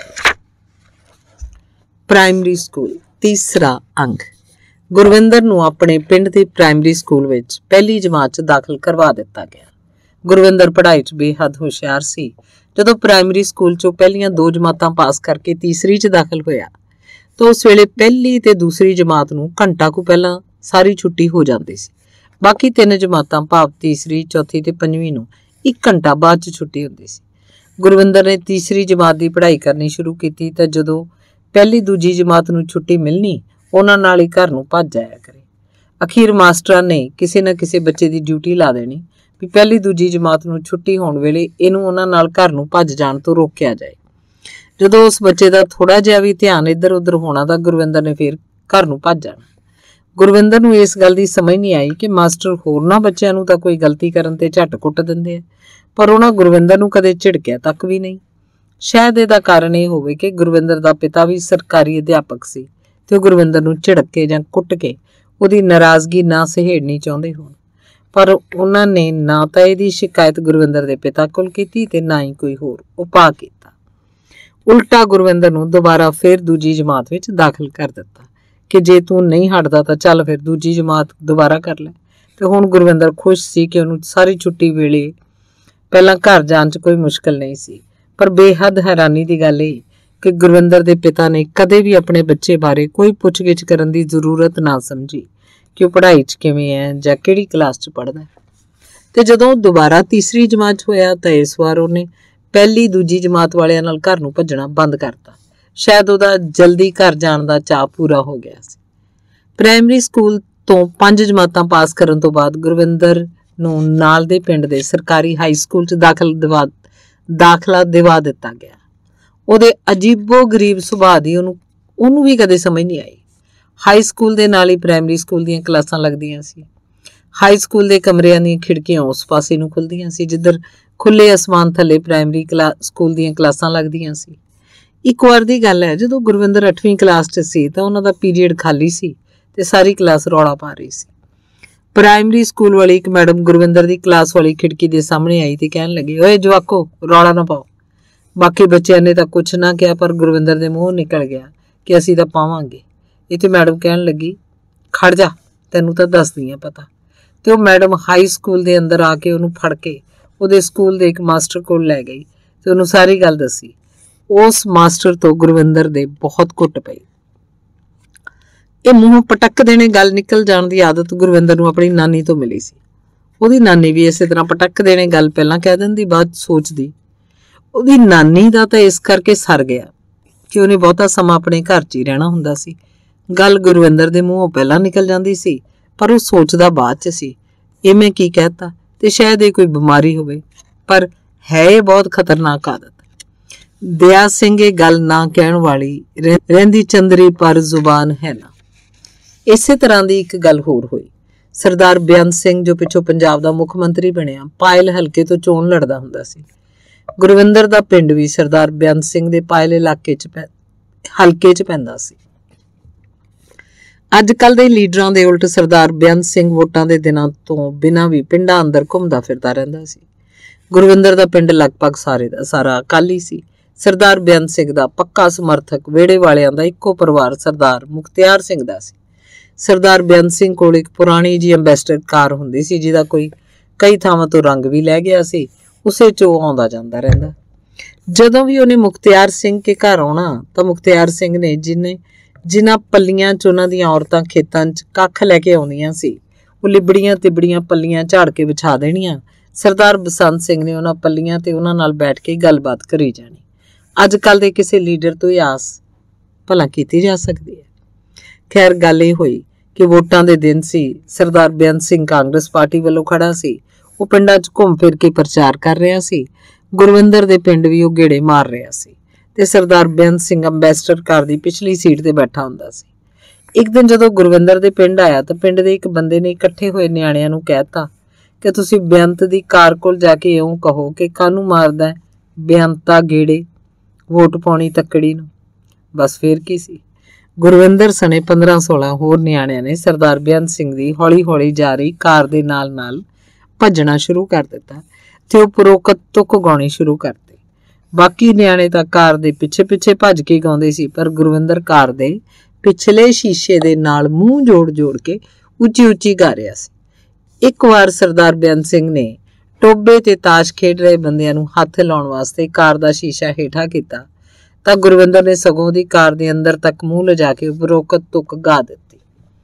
ਪ੍ਰਾਇਮਰੀ ਸਕੂਲ ਤੀਸਰਾ ਅੰਗ। ਗੁਰਵਿੰਦਰ ਨੂੰ ਆਪਣੇ ਪਿੰਡ ਦੇ ਪ੍ਰਾਇਮਰੀ ਸਕੂਲ ਵਿੱਚ ਪਹਿਲੀ ਜਮਾਤ 'ਚ ਦਾਖਲ ਕਰਵਾ ਦਿੱਤਾ ਗਿਆ। ਗੁਰਵਿੰਦਰ ਪੜ੍ਹਾਈ 'ਚ ਬੇਹੱਦ ਹੁਸ਼ਿਆਰ ਸੀ। ਜਦੋਂ ਪ੍ਰਾਇਮਰੀ ਸਕੂਲ 'ਚੋਂ ਪਹਿਲੀਆਂ ਦੋ ਜਮਾਤਾਂ ਪਾਸ ਕਰਕੇ ਤੀਸਰੀ 'ਚ ਦਾਖਲ ਹੋਇਆ ਤਾਂ ਉਸ ਵੇਲੇ ਪਹਿਲੀ ਤੇ ਦੂਸਰੀ ਜਮਾਤ ਨੂੰ ਘੰਟਾ ਕੁ ਪਹਿਲਾਂ ਸਾਰੀ ਛੁੱਟੀ ਹੋ ਜਾਂਦੀ ਸੀ। ਬਾਕੀ ਤਿੰਨ ਜਮਾਤਾਂ ਭਾਵ ਤੀਸਰੀ, ਚੌਥੀ ਤੇ ਪੰਜਵੀਂ ਨੂੰ ਇੱਕ ਘੰਟਾ ਬਾਅਦ 'ਚ ਛੁੱਟੀ ਹੁੰਦੀ ਸੀ। ਗੁਰਵਿੰਦਰ ਨੇ ਤੀਸਰੀ ਜਮਾਤ ਦੀ ਪੜ੍ਹਾਈ ਕਰਨੀ ਸ਼ੁਰੂ ਕੀਤੀ ਤਾਂ ਜਦੋਂ ਪਹਿਲੀ ਦੂਜੀ ਜਮਾਤ ਨੂੰ ਛੁੱਟੀ ਮਿਲਣੀ ਉਹਨਾਂ ਨਾਲ ਹੀ ਘਰ ਨੂੰ ਭੱਜ ਆਇਆ ਕਰੇ। ਅਖੀਰ ਮਾਸਟਰਾਂ ਨੇ ਕਿਸੇ ਨਾ ਕਿਸੇ ਬੱਚੇ ਦੀ ਡਿਊਟੀ ਲਾ ਦੇਣੀ ਵੀ ਪਹਿਲੀ ਦੂਜੀ ਜਮਾਤ ਨੂੰ ਛੁੱਟੀ ਹੋਣ ਵੇਲੇ ਇਹਨੂੰ ਉਹਨਾਂ ਨਾਲ ਘਰ ਨੂੰ ਭੱਜ ਜਾਣ ਤੋਂ ਰੋਕਿਆ ਜਾਏ। ਜਦੋਂ ਉਸ ਬੱਚੇ ਦਾ ਥੋੜਾ ਜਿਹਾ ਵੀ ਧਿਆਨ ਇੱਧਰ ਉੱਧਰ ਹੋਣਾ ਤਾਂ ਗੁਰਵਿੰਦਰ ਨੇ ਫਿਰ ਘਰ ਨੂੰ ਭੱਜ ਜਾਣਾ। ਗੁਰਵਿੰਦਰ ਨੂੰ ਇਸ ਗੱਲ ਦੀ ਸਮਝ ਨਹੀਂ ਆਈ ਕਿ ਮਾਸਟਰ ਹੋਰਨਾਂ ਬੱਚਿਆਂ ਨੂੰ ਤਾਂ ਕੋਈ ਗਲਤੀ ਕਰਨ ਤੇ ਝੱਟ ਕੁੱਟ ਦਿੰਦੇ ਆ, ਪਰ ਉਹਨਾਂ ਗੁਰਵਿੰਦਰ ਨੂੰ ਕਦੇ ਝਿੜਕਿਆ ਤੱਕ ਵੀ ਨਹੀਂ। ਸ਼ਾਇਦ ਇਹਦਾ ਕਾਰਨ ਇਹ ਹੋਵੇ ਕਿ ਗੁਰਵਿੰਦਰ ਦਾ ਪਿਤਾ ਵੀ ਸਰਕਾਰੀ ਅਧਿਆਪਕ ਸੀ ਤੇ ਉਹ ਗੁਰਵਿੰਦਰ ਨੂੰ ਝਿੜਕ ਕੇ ਜਾਂ ਕੁੱਟ ਕੇ ਉਹਦੀ ਨਾਰਾਜ਼ਗੀ ਨਾ ਸਹੇੜਨੀ ਚਾਹੁੰਦੇ ਹੋਣ। ਪਰ ਉਹਨਾਂ ਨੇ ਨਾ ਤਾਂ ਇਹਦੀ ਸ਼ਿਕਾਇਤ ਗੁਰਵਿੰਦਰ ਦੇ ਪਿਤਾ ਕੋਲ ਕੀਤੀ ਤੇ ਨਾ ਹੀ ਕੋਈ ਹੋਰ ਉਪਾਅ ਕੀਤਾ। ਉਲਟਾ ਗੁਰਵਿੰਦਰ ਨੂੰ ਦੁਬਾਰਾ ਫਿਰ ਦੂਜੀ ਜਮਾਤ ਵਿੱਚ ਦਾਖਲ ਕਰ ਦਿੱਤਾ ਕਿ ਜੇ ਤੂੰ ਨਹੀਂ ਹਟਦਾ ਤਾਂ ਚੱਲ ਫਿਰ ਦੂਜੀ ਜਮਾਤ ਦੁਬਾਰਾ ਕਰ ਲੈ। ਤੇ ਹੁਣ ਗੁਰਵਿੰਦਰ ਖੁਸ਼ ਸੀ ਕਿ ਉਹਨੂੰ ਸਾਰੀ ਛੁੱਟੀ ਵੇਲੇ ਪਹਿਲਾਂ ਘਰ ਜਾਣ 'ਚ ਕੋਈ ਮੁਸ਼ਕਲ ਨਹੀਂ ਸੀ। ਪਰ ਬੇਹੱਦ ਹੈਰਾਨੀ ਦੀ ਗੱਲ ਇਹ ਕਿ ਗੁਰਵਿੰਦਰ ਦੇ ਪਿਤਾ ਨੇ ਕਦੇ ਵੀ ਆਪਣੇ ਬੱਚੇ ਬਾਰੇ ਕੋਈ ਪੁੱਛਗਿੱਛ ਕਰਨ ਦੀ ਜ਼ਰੂਰਤ ਨਾ ਸਮਝੀ ਕਿ ਉਹ ਪੜ੍ਹਾਈ 'ਚ ਕਿਵੇਂ ਹੈ ਜਾਂ ਕਿਹੜੀ ਕਲਾਸ 'ਚ ਪੜ੍ਹਦਾ। ਤੇ ਜਦੋਂ ਦੁਬਾਰਾ ਤੀਸਰੀ ਜਮਾਤ 'ਚ ਹੋਇਆ ਤਾਂ ਇਸ ਵਾਰ ਉਹਨੇ ਪਹਿਲੀ ਦੂਜੀ ਜਮਾਤ ਵਾਲਿਆਂ ਨਾਲ ਘਰ ਨੂੰ ਭੱਜਣਾ ਬੰਦ ਕਰਤਾ। ਸ਼ਾਇਦ ਉਹਦਾ ਜਲਦੀ ਘਰ ਜਾਣ ਦਾ ਚਾਅ ਪੂਰਾ ਹੋ ਗਿਆ ਸੀ। ਪ੍ਰਾਇਮਰੀ ਸਕੂਲ ਤੋਂ ਪੰਜ ਜਮਾਤਾਂ ਪਾਸ ਕਰਨ ਤੋਂ ਬਾਅਦ ਗੁਰਵਿੰਦਰ ਨੂੰ ਨਾਲ ਦੇ ਪਿੰਡ ਦੇ ਸਰਕਾਰੀ ਹਾਈ ਸਕੂਲ 'ਚ ਦਾਖਲ ਦਿਵਾ ਦਾਖਲਾ ਦਿਵਾ ਦਿੱਤਾ ਗਿਆ। ਉਹਦੇ ਅਜੀਬੋ ਗਰੀਬ ਸੁਭਾਅ ਦੀ ਉਹਨੂੰ ਉਹਨੂੰ ਵੀ ਕਦੇ ਸਮਝ ਨਹੀਂ ਆਈ। ਹਾਈ ਸਕੂਲ ਦੇ ਨਾਲ ਹੀ ਪ੍ਰਾਇਮਰੀ ਸਕੂਲ ਦੀਆਂ ਕਲਾਸਾਂ ਲੱਗਦੀਆਂ ਸੀ। ਹਾਈ ਸਕੂਲ ਦੇ ਕਮਰਿਆਂ ਦੀਆਂ ਖਿੜਕੀਆਂ ਉਸ ਪਾਸੇ ਨੂੰ ਖੁੱਲਦੀਆਂ ਸੀ ਜਿੱਧਰ ਖੁੱਲੇ ਅਸਮਾਨ ਥੱਲੇ ਪ੍ਰਾਇਮਰੀ ਕਲਾ ਸਕੂਲ ਦੀਆਂ ਕਲਾਸਾਂ ਲੱਗਦੀਆਂ ਸੀ। ਇੱਕ ਵਾਰ ਦੀ ਗੱਲ ਹੈ, ਜਦੋਂ ਗੁਰਵਿੰਦਰ ਅੱਠਵੀਂ ਕਲਾਸ 'ਚ ਸੀ ਤਾਂ ਉਹਨਾਂ ਦਾ ਪੀਰੀਅਡ ਖਾਲੀ ਸੀ ਤੇ ਸਾਰੀ ਕਲਾਸ ਰੌਲਾ ਪਾ ਰਹੀ ਸੀ। ਪ੍ਰਾਇਮਰੀ ਸਕੂਲ ਵਾਲੀ ਇੱਕ ਮੈਡਮ ਗੁਰਵਿੰਦਰ ਦੀ ਕਲਾਸ ਵਾਲੀ ਖਿੜਕੀ ਦੇ ਸਾਹਮਣੇ ਆਈ ਤੇ ਕਹਿਣ ਲੱਗੀ, ਓਏ ਜਵਾਕੋ, ਰੌਲਾ ਨਾ ਪਾਓ। ਬਾਕੀ ਬੱਚਿਆਂ ਨੇ ਤਾਂ ਕੁਛ ਨਾ ਕਿਹਾ, ਪਰ ਗੁਰਵਿੰਦਰ ਦੇ ਮੂੰਹ ਨਿਕਲ ਗਿਆ ਕਿ ਅਸੀਂ ਤਾਂ ਪਾਵਾਂਗੇ। ਇਹ ਤੇ ਮੈਡਮ ਕਹਿਣ ਲੱਗੀ, ਖੜ ਜਾ, ਤੈਨੂੰ ਤਾਂ ਦੱਸਦੀ ਆ ਪਤਾ। ਤੇ ਉਹ ਮੈਡਮ ਹਾਈ ਸਕੂਲ ਦੇ ਅੰਦਰ ਆ ਕੇ ਉਹਨੂੰ ਫੜ ਕੇ ਉਹਦੇ ਸਕੂਲ ਦੇ ਇੱਕ ਮਾਸਟਰ ਕੋਲ ਲੈ ਗਈ ਤੇ ਉਹਨੂੰ ਸਾਰੀ ਗੱਲ ਦੱਸੀ। ਉਸ ਮਾਸਟਰ ਤੋਂ ਗੁਰਵਿੰਦਰ ਦੇ ਬਹੁਤ ਕੁੱਟ ਪਈ। ਇਹ ਮੂੰਹ ਪਟਕ ਦੇਣੇ ਗੱਲ ਨਿਕਲ ਜਾਣ ਦੀ ਆਦਤ ਗੁਰਵਿੰਦਰ ਨੂੰ ਆਪਣੀ ਨਾਨੀ ਤੋਂ ਮਿਲੀ ਸੀ। ਉਹਦੀ ਨਾਨੀ ਵੀ ਇਸੇ ਤਰ੍ਹਾਂ ਪਟਕ ਦੇਣੇ ਗੱਲ ਪਹਿਲਾਂ ਕਹਿ ਦਿੰਦੀ, ਬਾਅਦ ਸੋਚਦੀ। ਉਹਦੀ ਨਾਨੀ ਦਾ ਤਾਂ ਇਸ ਕਰਕੇ ਸਰ ਗਿਆ ਕਿ ਉਹਨੇ ਬਹੁਤਾ ਸਮਾਂ ਆਪਣੇ ਘਰ 'ਚ ਹੀ ਰਹਿਣਾ ਹੁੰਦਾ ਸੀ। ਗੱਲ ਗੁਰਵਿੰਦਰ ਦੇ ਮੂੰਹੋਂ ਪਹਿਲਾਂ ਨਿਕਲ ਜਾਂਦੀ ਸੀ, ਪਰ ਉਹ ਸੋਚਦਾ ਬਾਅਦ 'ਚ ਸੀ, ਇਹ ਮੈਂ ਕੀ ਕਹਿਤਾ, ਤੇ ਸ਼ਾਇਦ ਇਹ ਕੋਈ ਬਿਮਾਰੀ ਹੋਵੇ, ਪਰ ਹੈ ਇਹ ਬਹੁਤ ਖਤਰਨਾਕ ਆਦਤ। ਦਇਆ ਸਿੰਘ ਇਹ ਗੱਲ ਨਾ ਕਹਿਣ ਵਾਲੀ ਰਹਿੰਦੀ ਚੰਦਰੀ ਪਰ ਜ਼ੁਬਾਨ ਹੈ ਨਾ। ਇਸੇ ਤਰ੍ਹਾਂ ਦੀ ਇੱਕ ਗੱਲ ਹੋਰ ਹੋਈ। ਸਰਦਾਰ ਬੇਅੰਤ ਸਿੰਘ ਜੋ ਪਿੱਛੋਂ ਪੰਜਾਬ ਦਾ ਮੁੱਖ ਮੰਤਰੀ ਬਣਿਆ, ਪਾਇਲ ਹਲਕੇ ਤੋਂ ਚੋਣ ਲੜਦਾ ਹੁੰਦਾ ਸੀ। ਗੁਰਵਿੰਦਰ ਦਾ ਪਿੰਡ ਵੀ ਸਰਦਾਰ ਬੇਅੰਤ ਸਿੰਘ ਦੇ ਪਾਇਲ ਇਲਾਕੇ 'ਚ ਹਲਕੇ 'ਚ ਪੈਂਦਾ ਸੀ। ਅੱਜ ਕੱਲ੍ਹ ਦੇ ਲੀਡਰਾਂ ਦੇ ਉਲਟ ਸਰਦਾਰ ਬੇਅੰਤ ਸਿੰਘ ਵੋਟਾਂ ਦੇ ਦਿਨਾਂ ਤੋਂ ਬਿਨਾਂ ਵੀ ਪਿੰਡਾਂ ਅੰਦਰ ਘੁੰਮਦਾ ਫਿਰਦਾ ਰਹਿੰਦਾ ਸੀ। ਗੁਰਵਿੰਦਰ ਦਾ ਪਿੰਡ ਲਗਭਗ ਸਾਰੇ ਦਾ ਸਾਰਾ ਅਕਾਲੀ ਸੀ। ਸਰਦਾਰ ਬੇਅੰਤ ਸਿੰਘ ਦਾ ਪੱਕਾ ਸਮਰਥਕ ਵਿਹੜੇ ਵਾਲਿਆਂ ਦਾ ਇੱਕੋ ਪਰਿਵਾਰ ਸਰਦਾਰ ਮੁਖਤਿਆਰ ਸਿੰਘ ਦਾ ਸੀ। ਸਰਦਾਰ ਬੇਅੰਤ ਸਿੰਘ ਕੋਲ ਇੱਕ ਪੁਰਾਣੀ ਜੀ ਅੰਬੈਸਡਰ ਕਾਰ ਹੁੰਦੀ ਸੀ ਜਿਹਦਾ ਕੋਈ ਕਈ ਥਾਵਾਂ ਤੋਂ ਰੰਗ ਵੀ ਲੈ ਗਿਆ ਸੀ। ਉਸੇ 'ਚ ਉਹ ਆਉਂਦਾ ਜਾਂਦਾ ਰਹਿੰਦਾ। ਜਦੋਂ ਵੀ ਉਹਨੇ ਮੁਖਤਿਆਰ ਸਿੰਘ ਕੇ ਘਰ ਆਉਣਾ ਤਾਂ ਮੁਖਤਿਆਰ ਸਿੰਘ ਨੇ ਜਿਹਨੇ ਜਿਨ੍ਹਾਂ ਪੱਲੀਆਂ 'ਚ ਉਹਨਾਂ ਦੀਆਂ ਔਰਤਾਂ ਖੇਤਾਂ 'ਚ ਕੱਖ ਲੈ ਕੇ ਆਉਂਦੀਆਂ ਸੀ, ਉਹ ਲਿਬੜੀਆਂ ਤਿਬੜੀਆਂ ਪੱਲੀਆਂ ਝਾੜ ਕੇ ਵਿਛਾ ਦੇਣੀਆਂ। ਸਰਦਾਰ ਬਸੰਤ ਸਿੰਘ ਨੇ ਉਹਨਾਂ ਪੱਲੀਆਂ ਤੇ ਉਹਨਾਂ ਨਾਲ ਬੈਠ ਕੇ ਗੱਲਬਾਤ ਕਰੀ ਜਾਣੀ। ਅੱਜ ਕੱਲ੍ਹ ਦੇ ਕਿਸੇ ਲੀਡਰ ਤੋਂ ਇਹ ਆਸ ਭਲਾ ਕੀਤੀ ਜਾ ਸਕਦੀ ਹੈ? ਖੈਰ, ਗੱਲ ਇਹ ਹੋਈ ਕਿ ਵੋਟਾਂ ਦੇ ਦਿਨ ਸੀ। ਸਰਦਾਰ ਬੇਅੰਤ ਸਿੰਘ ਕਾਂਗਰਸ ਪਾਰਟੀ ਵੱਲੋਂ ਖੜਾ ਸੀ। ਉਹ ਪਿੰਡਾਂ 'ਚ ਘੁੰਮ ਫਿਰ ਕੇ ਪ੍ਰਚਾਰ ਕਰ ਰਿਹਾ ਸੀ। ਗੁਰਵਿੰਦਰ ਦੇ ਪਿੰਡ ਵੀ ਉਹ ਗੇੜੇ ਮਾਰ ਰਿਹਾ ਸੀ ਤੇ ਸਰਦਾਰ ਬੇਅੰਤ ਸਿੰਘ ਅੰਬੈਸਡਰ ਕਾਰ ਦੀ ਪਿਛਲੀ ਸੀਟ ਤੇ ਬੈਠਾ ਹੁੰਦਾ ਸੀ। ਇੱਕ ਦਿਨ ਜਦੋਂ ਗੁਰਵਿੰਦਰ ਦੇ ਪਿੰਡ ਆਇਆ ਤਾਂ ਪਿੰਡ ਦੇ ਇੱਕ ਬੰਦੇ ਨੇ ਇਕੱਠੇ ਹੋਏ ਨਿਆਣਿਆਂ ਨੂੰ ਕਹਿਤਾ ਕਿ ਤੁਸੀਂ ਬੇਅੰਤ ਦੀ ਕਾਰ ਕੋਲ ਜਾ ਕੇ ਇਉਂ ਕਹੋ ਕਿ ਕਾਹਨੂੰ ਮਾਰਦਾ ਬੇਅੰਤਾ ਗੇੜੇ, ਵੋਟ ਪਾਉਣੀ ਤੱਕੜੀ ਨੂੰ। ਬਸ ਫੇਰ ਕੀ ਸੀ, ਗੁਰਵਿੰਦਰ ਸਣੇ ਪੰਦਰਾਂ ਸੋਲਾਂ ਹੋਰ ਨਿਆਣਿਆਂ ਨੇ ਸਰਦਾਰ ਬੇਅੰਤ ਸਿੰਘ ਦੀ ਹੌਲੀ ਹੌਲੀ ਜਾ ਰਹੀ ਕਾਰ ਦੇ ਨਾਲ ਨਾਲ ਭੱਜਣਾ ਸ਼ੁਰੂ ਕਰ ਦਿੱਤਾ ਤੇ ਉਪਰੋਕਤ ਤੁਕ ਗਾਉਣੀ ਸ਼ੁਰੂ ਕਰਤੇ। ਬਾਕੀ ਨਿਆਣੇ ਤਾਂ ਕਾਰ ਦੇ ਪਿੱਛੇ ਪਿੱਛੇ ਭੱਜ ਕੇ ਗਾਉਂਦੇ ਸੀ, ਪਰ ਗੁਰਵਿੰਦਰ ਕਾਰ ਦੇ ਪਿਛਲੇ ਸ਼ੀਸ਼ੇ ਦੇ ਨਾਲ ਮੂੰਹ ਜੋੜ ਜੋੜ ਕੇ ਉੱਚੀ ਉੱਚੀ ਗਾ ਰਿਹਾ ਸੀ। ਇੱਕ ਵਾਰ ਸਰਦਾਰ ਬੇਅੰਤ ਸਿੰਘ ਨੇ ਟੋਬੇ ਤੇ ਤਾਸ਼ ਖੇਡ ਰਹੇ ਬੰਦਿਆਂ ਨੂੰ ਹੱਥ ਲਾਉਣ ਵਾਸਤੇ ਕਾਰ ਦਾ ਸ਼ੀਸ਼ਾ ਹੇਠਾਂ ਕੀਤਾ ਤਾਂ ਗੁਰਵਿੰਦਰ ਨੇ ਸਗੋਂ ਦੀ ਕਾਰ ਦੇ ਅੰਦਰ ਤੱਕ ਮੂੰਹ ਲਿਜਾ ਕੇ ਉਪਰੋਕਤ ਤੁਕ ਗਾ ਦਿੱਤੀ।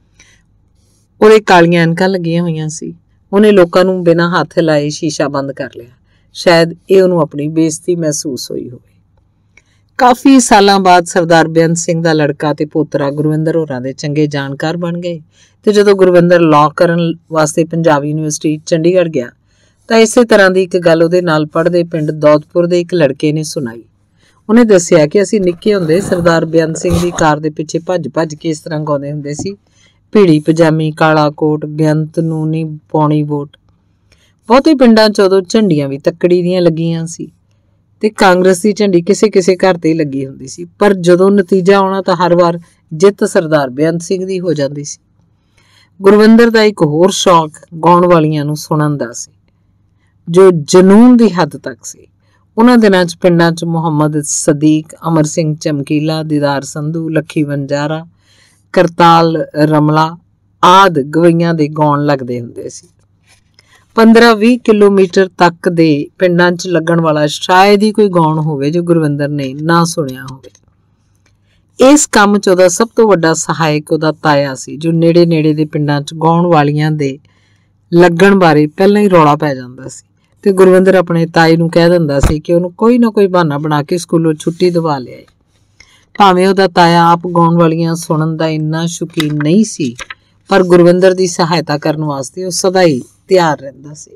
ਉਹਦੇ ਕਾਲੀਆਂ ਐਨਕਾਂ ਲੱਗੀਆਂ ਹੋਈਆਂ ਸੀ। ਉਹਨੇ ਲੋਕਾਂ ਨੂੰ ਬਿਨਾਂ ਹੱਥ ਲਾਏ ਸ਼ੀਸ਼ਾ ਬੰਦ ਕਰ ਲਿਆ। ਸ਼ਾਇਦ ਇਹ ਉਹਨੂੰ ਆਪਣੀ ਬੇਇੱਜ਼ਤੀ ਮਹਿਸੂਸ ਹੋਈ ਹੋਵੇ। ਕਾਫੀ ਸਾਲਾਂ ਬਾਅਦ ਸਰਦਾਰ ਬੇਅੰਤ ਸਿੰਘ ਦਾ ਲੜਕਾ ਤੇ ਪੋਤਰਾ ਗੁਰਵਿੰਦਰ ਹੋਰਾਂ ਦੇ ਚੰਗੇ ਜਾਣਕਾਰ ਬਣ ਗਏ ਤੇ ਜਦੋਂ ਗੁਰਵਿੰਦਰ ਲਾਅ ਕਰਨ ਵਾਸਤੇ ਪੰਜਾਬ ਯੂਨੀਵਰਸਿਟੀ ਚੰਡੀਗੜ੍ਹ ਗਿਆ ਤਾਂ ਇਸੇ ਤਰ੍ਹਾਂ ਦੀ ਇੱਕ ਗੱਲ ਉਹਦੇ ਨਾਲ ਪੜ੍ਹਦੇ ਪਿੰਡ ਦੌਦਪੁਰ ਦੇ ਇੱਕ ਲੜਕੇ ਨੇ ਸੁਣਾਈ। ਉਹਨੇ ਦੱਸਿਆ ਕਿ ਅਸੀਂ ਨਿੱਕੇ ਹੁੰਦੇ ਸਰਦਾਰ ਬੇਅੰਤ ਸਿੰਘ ਦੀ ਕਾਰ ਦੇ ਪਿੱਛੇ ਭੱਜ ਭੱਜ ਕੇ ਇਸ ਤਰ੍ਹਾਂ ਗਾਉਂਦੇ ਹੁੰਦੇ ਸੀ, ਭੀੜੀ ਪਜਾਮੀ ਕਾਲਾ ਕੋਟ, ਬੇਅੰਤ ਨੂੰ ਨਹੀਂ ਪਾਉਣੀ ਵੋਟ। ਬਹੁਤੇ ਪਿੰਡਾਂ 'ਚ ਉਦੋਂ ਝੰਡੀਆਂ ਵੀ ਤੱਕੜੀ ਦੀਆਂ ਲੱਗੀਆਂ ਸੀ ਤੇ ਕਾਂਗਰਸ ਦੀ ਝੰਡੀ ਕਿਸੇ ਕਿਸੇ ਘਰ ਤੇ ਹੀ ਲੱਗੀ ਹੁੰਦੀ ਸੀ, ਪਰ ਜਦੋਂ ਨਤੀਜਾ ਆਉਣਾ ਤਾਂ ਹਰ ਵਾਰ ਜਿੱਤ ਸਰਦਾਰ ਬੇਅੰਤ ਸਿੰਘ ਦੀ ਹੋ ਜਾਂਦੀ ਸੀ। ਗੁਰਵਿੰਦਰ ਦਾ ਇੱਕ ਹੋਰ ਸ਼ੌਕ ਗਾਉਣ ਵਾਲੀਆਂ ਨੂੰ ਸੁਣਨ ਦਾ ਸੀ, ਜੋ ਜਨੂਨ ਦੀ ਹੱਦ ਤੱਕ ਸੀ। ਉਹਨਾਂ ਦਿਨਾਂ 'ਚ ਪਿੰਡਾਂ 'ਚ ਮੁਹੰਮਦ ਸਦੀਕ, ਅਮਰ ਸਿੰਘ ਚਮਕੀਲਾ, ਦੀਦਾਰ ਸੰਧੂ, ਲੱਖੀ ਵੰਜਾਰਾ, ਕਰਤਾਲ ਰਮਲਾ ਆਦਿ ਗਵਈਆਂ ਦੇ ਗਾਉਣ ਲੱਗਦੇ ਹੁੰਦੇ ਸੀ। ਪੰਦਰਾਂ ਵੀਹ ਕਿਲੋਮੀਟਰ ਤੱਕ ਦੇ ਪਿੰਡਾਂ 'ਚ ਲੱਗਣ ਵਾਲਾ ਸ਼ਾਇਦ ਹੀ ਕੋਈ ਗਾਉਣ ਹੋਵੇ ਜੋ ਗੁਰਵਿੰਦਰ ਨੇ ਨਾ ਸੁਣਿਆ ਹੋਵੇ। ਇਸ ਕੰਮ 'ਚ ਉਹਦਾ ਸਭ ਤੋਂ ਵੱਡਾ ਸਹਾਇਕ ਉਹਦਾ ਤਾਇਆ ਸੀ, ਜੋ ਨੇੜੇ ਨੇੜੇ ਦੇ ਪਿੰਡਾਂ 'ਚ ਗਾਉਣ ਵਾਲੀਆਂ ਦੇ ਲੱਗਣ ਬਾਰੇ ਪਹਿਲਾਂ ਹੀ ਰੌਲਾ ਪੈ ਜਾਂਦਾ ਸੀ ਤੇ ਗੁਰਵਿੰਦਰ ਆਪਣੇ ਤਾਏ ਨੂੰ ਕਹਿ ਦਿੰਦਾ ਸੀ ਕਿ ਉਹਨੂੰ ਕੋਈ ਨਾ ਕੋਈ ਬਹਾਨਾ ਬਣਾ ਕੇ ਸਕੂਲੋਂ ਛੁੱਟੀ ਦਿਵਾ ਲਿਆਏ। ਭਾਵੇਂ ਉਹਦਾ ਤਾਇਆ ਆਪ ਗਾਉਣ ਵਾਲੀਆਂ ਸੁਣਨ ਦਾ ਇੰਨਾ ਸ਼ੌਕੀਨ ਨਹੀਂ ਸੀ, ਪਰ ਗੁਰਵਿੰਦਰ ਦੀ ਸਹਾਇਤਾ ਕਰਨ ਵਾਸਤੇ ਉਹ ਸਦਾ ਹੀ ਤਿਆਰ ਰਹਿੰਦਾ ਸੀ।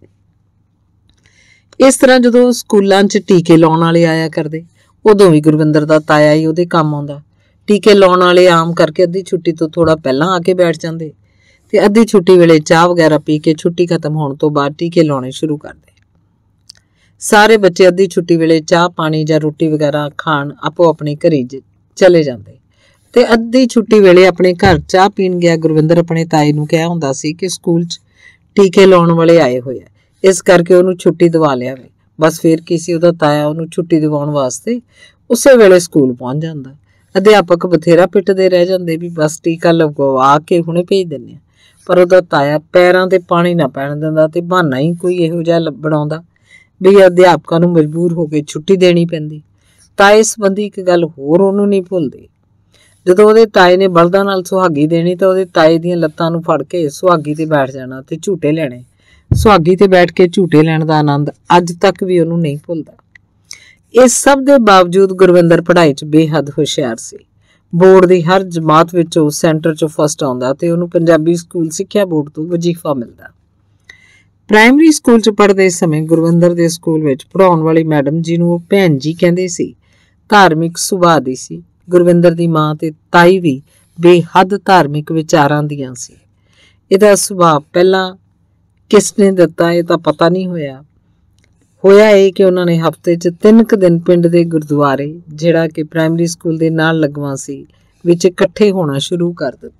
ਇਸ ਤਰ੍ਹਾਂ ਜਦੋਂ ਸਕੂਲਾਂ 'ਚ ਟੀਕੇ ਲਾਉਣ ਵਾਲੇ ਆਇਆ ਕਰਦੇ, ਉਦੋਂ ਵੀ ਗੁਰਵਿੰਦਰ ਦਾ ਤਾਇਆ ਹੀ ਉਹਦੇ ਕੰਮ ਆਉਂਦਾ। ਟੀਕੇ ਲਾਉਣ ਵਾਲੇ ਆਮ ਕਰਕੇ ਅੱਧੀ ਛੁੱਟੀ ਤੋਂ ਥੋੜਾ ਪਹਿਲਾਂ ਆ ਕੇ ਬੈਠ ਜਾਂਦੇ ਤੇ ਅੱਧੀ ਛੁੱਟੀ ਵੇਲੇ ਚਾਹ ਵਗੈਰਾ ਪੀ ਕੇ ਛੁੱਟੀ ਖਤਮ ਹੋਣ ਤੋਂ ਬਾਅਦ ਟੀਕੇ ਲਾਉਣੇ ਸ਼ੁਰੂ ਕਰਦੇ। ਸਾਰੇ ਬੱਚੇ ਅੱਧੀ ਛੁੱਟੀ ਵੇਲੇ ਚਾਹ ਪਾਣੀ ਜਾਂ ਰੋਟੀ ਵਗੈਰਾ ਖਾਣ ਆਪੋ ਆਪਣੇ ਘਰੇ ਚਲੇ ਜਾਂਦੇ ਤੇ ਅੱਧੀ ਛੁੱਟੀ ਵੇਲੇ ਆਪਣੇ ਘਰ ਚਾਹ ਪੀਣ ਗਿਆ ਗੁਰਵਿੰਦਰ ਆਪਣੇ ਤਾਏ ਨੂੰ ਕਿਹਾ ਹੁੰਦਾ ਸੀ ਕਿ ਸਕੂਲ 'ਚ ਟੀਕੇ ਲਾਉਣ ਵਾਲੇ ਆਏ ਹੋਏ ਆ, ਇਸ ਕਰਕੇ ਉਹਨੂੰ ਛੁੱਟੀ ਦਿਵਾ ਲਿਆ ਵੇ। ਬਸ ਫਿਰ ਕੀ ਸੀ, ਉਹਦਾ ਤਾਇਆ ਉਹਨੂੰ ਛੁੱਟੀ ਦਿਵਾਉਣ ਵਾਸਤੇ ਉਸੇ ਵੇਲੇ ਸਕੂਲ ਪਹੁੰਚ ਜਾਂਦਾ। ਅਧਿਆਪਕ ਬਥੇਰਾ ਪਿੱਟਦੇ ਰਹਿ ਜਾਂਦੇ ਵੀ ਬਸ ਟੀਕਾ ਲਗਵਾ ਕੇ ਹੁਣੇ ਭੇਜ ਦਿੰਦੇ ਆ, ਪਰ ਉਹਦਾ ਤਾਇਆ ਪੈਰਾਂ ਤੇ ਪਾਣੀ ਨਾ ਪੈਣ ਦਿੰਦਾ ਤੇ ਬਹਾਨਾ ਹੀ ਕੋਈ ਇਹੋ ਜਿਹਾ ਬਣਾਉਂਦਾ ਵੀ ਅਧਿਆਪਕਾਂ ਨੂੰ ਮਜਬੂਰ ਹੋ ਕੇ ਛੁੱਟੀ ਦੇਣੀ ਪੈਂਦੀ। ਤਾਏ ਸੰਬੰਧੀ ਇੱਕ ਗੱਲ ਹੋਰ ਉਹਨੂੰ ਨਹੀਂ ਭੁੱਲਦੀ। ਜਦੋਂ ਉਹਦੇ ਤਾਏ ਨੇ ਬਲਦਾਂ ਨਾਲ ਸੁਹਾਗੀ ਦੇਣੀ ਤਾਂ ਉਹਦੇ ਤਾਏ ਦੀਆਂ ਲੱਤਾਂ ਨੂੰ ਫੜ ਕੇ ਸੁਹਾਗੀ ਤੇ ਬੈਠ ਜਾਣਾ ਤੇ ਝੂਟੇ ਲੈਣੇ। ਸੁਹਾਗੀ ਤੇ ਬੈਠ ਕੇ ਝੂਟੇ ਲੈਣ ਦਾ ਆਨੰਦ ਅੱਜ ਤੱਕ ਵੀ ਉਹਨੂੰ ਨਹੀਂ ਭੁੱਲਦਾ। ਇਸ ਸਭ ਦੇ ਬਾਵਜੂਦ ਗੁਰਵਿੰਦਰ ਪੜ੍ਹਾਈ 'ਚ ਬੇਹੱਦ ਹੁਸ਼ਿਆਰ ਸੀ। ਬੋਰਡ ਦੀ ਹਰ ਜਮਾਤ ਵਿੱਚ ਉਹ ਸੈਂਟਰ 'ਚੋਂ ਫਸਟ ਆਉਂਦਾ ਤੇ ਉਹਨੂੰ ਪੰਜਾਬੀ ਸਕੂਲ ਸਿੱਖਿਆ ਬੋਰਡ ਤੋਂ ਵਜ਼ੀਫਾ ਮਿਲਦਾ। ਪ੍ਰਾਇਮਰੀ ਸਕੂਲ 'ਚ ਪੜ੍ਹਦੇ ਸਮੇਂ ਗੁਰਵਿੰਦਰ ਦੇ ਸਕੂਲ ਵਿੱਚ ਪੜ੍ਹਾਉਣ ਵਾਲੀ ਮੈਡਮ ਜੀ ਨੂੰ ਉਹ ਭੈਣ ਜੀ ਕਹਿੰਦੇ ਸੀ। ਧਾਰਮਿਕ ਸੁਭਾਅ ਦੀ ਸੀ। ਗੁਰਵਿੰਦਰ ਦੀ ਮਾਂ ਤੇ ਤਾਈ ਵੀ ਬੇਹੱਦ ਧਾਰਮਿਕ ਵਿਚਾਰਾਂ ਦੀਆਂ ਸੀ। ਇਹਦਾ ਸੁਭਾਅ ਪਹਿਲਾਂ ਕਿਸ ਨੇ ਦਿੱਤਾ ਇਹ ਤਾਂ ਪਤਾ ਨਹੀਂ ਹੋਇਆ। ਹੋਇਆ ਇਹ ਕਿ ਉਹਨਾਂ ਨੇ ਹਫ਼ਤੇ 'ਚ ਤਿੰਨ ਕੁ ਦਿਨ ਪਿੰਡ ਦੇ ਗੁਰਦੁਆਰੇ, ਜਿਹੜਾ ਕਿ ਪ੍ਰਾਇਮਰੀ ਸਕੂਲ ਦੇ ਨਾਲ ਲੱਗਵਾ ਸੀ, ਵਿੱਚ ਇਕੱਠੇ ਹੋਣਾ ਸ਼ੁਰੂ ਕਰ ਦਿੱਤਾ।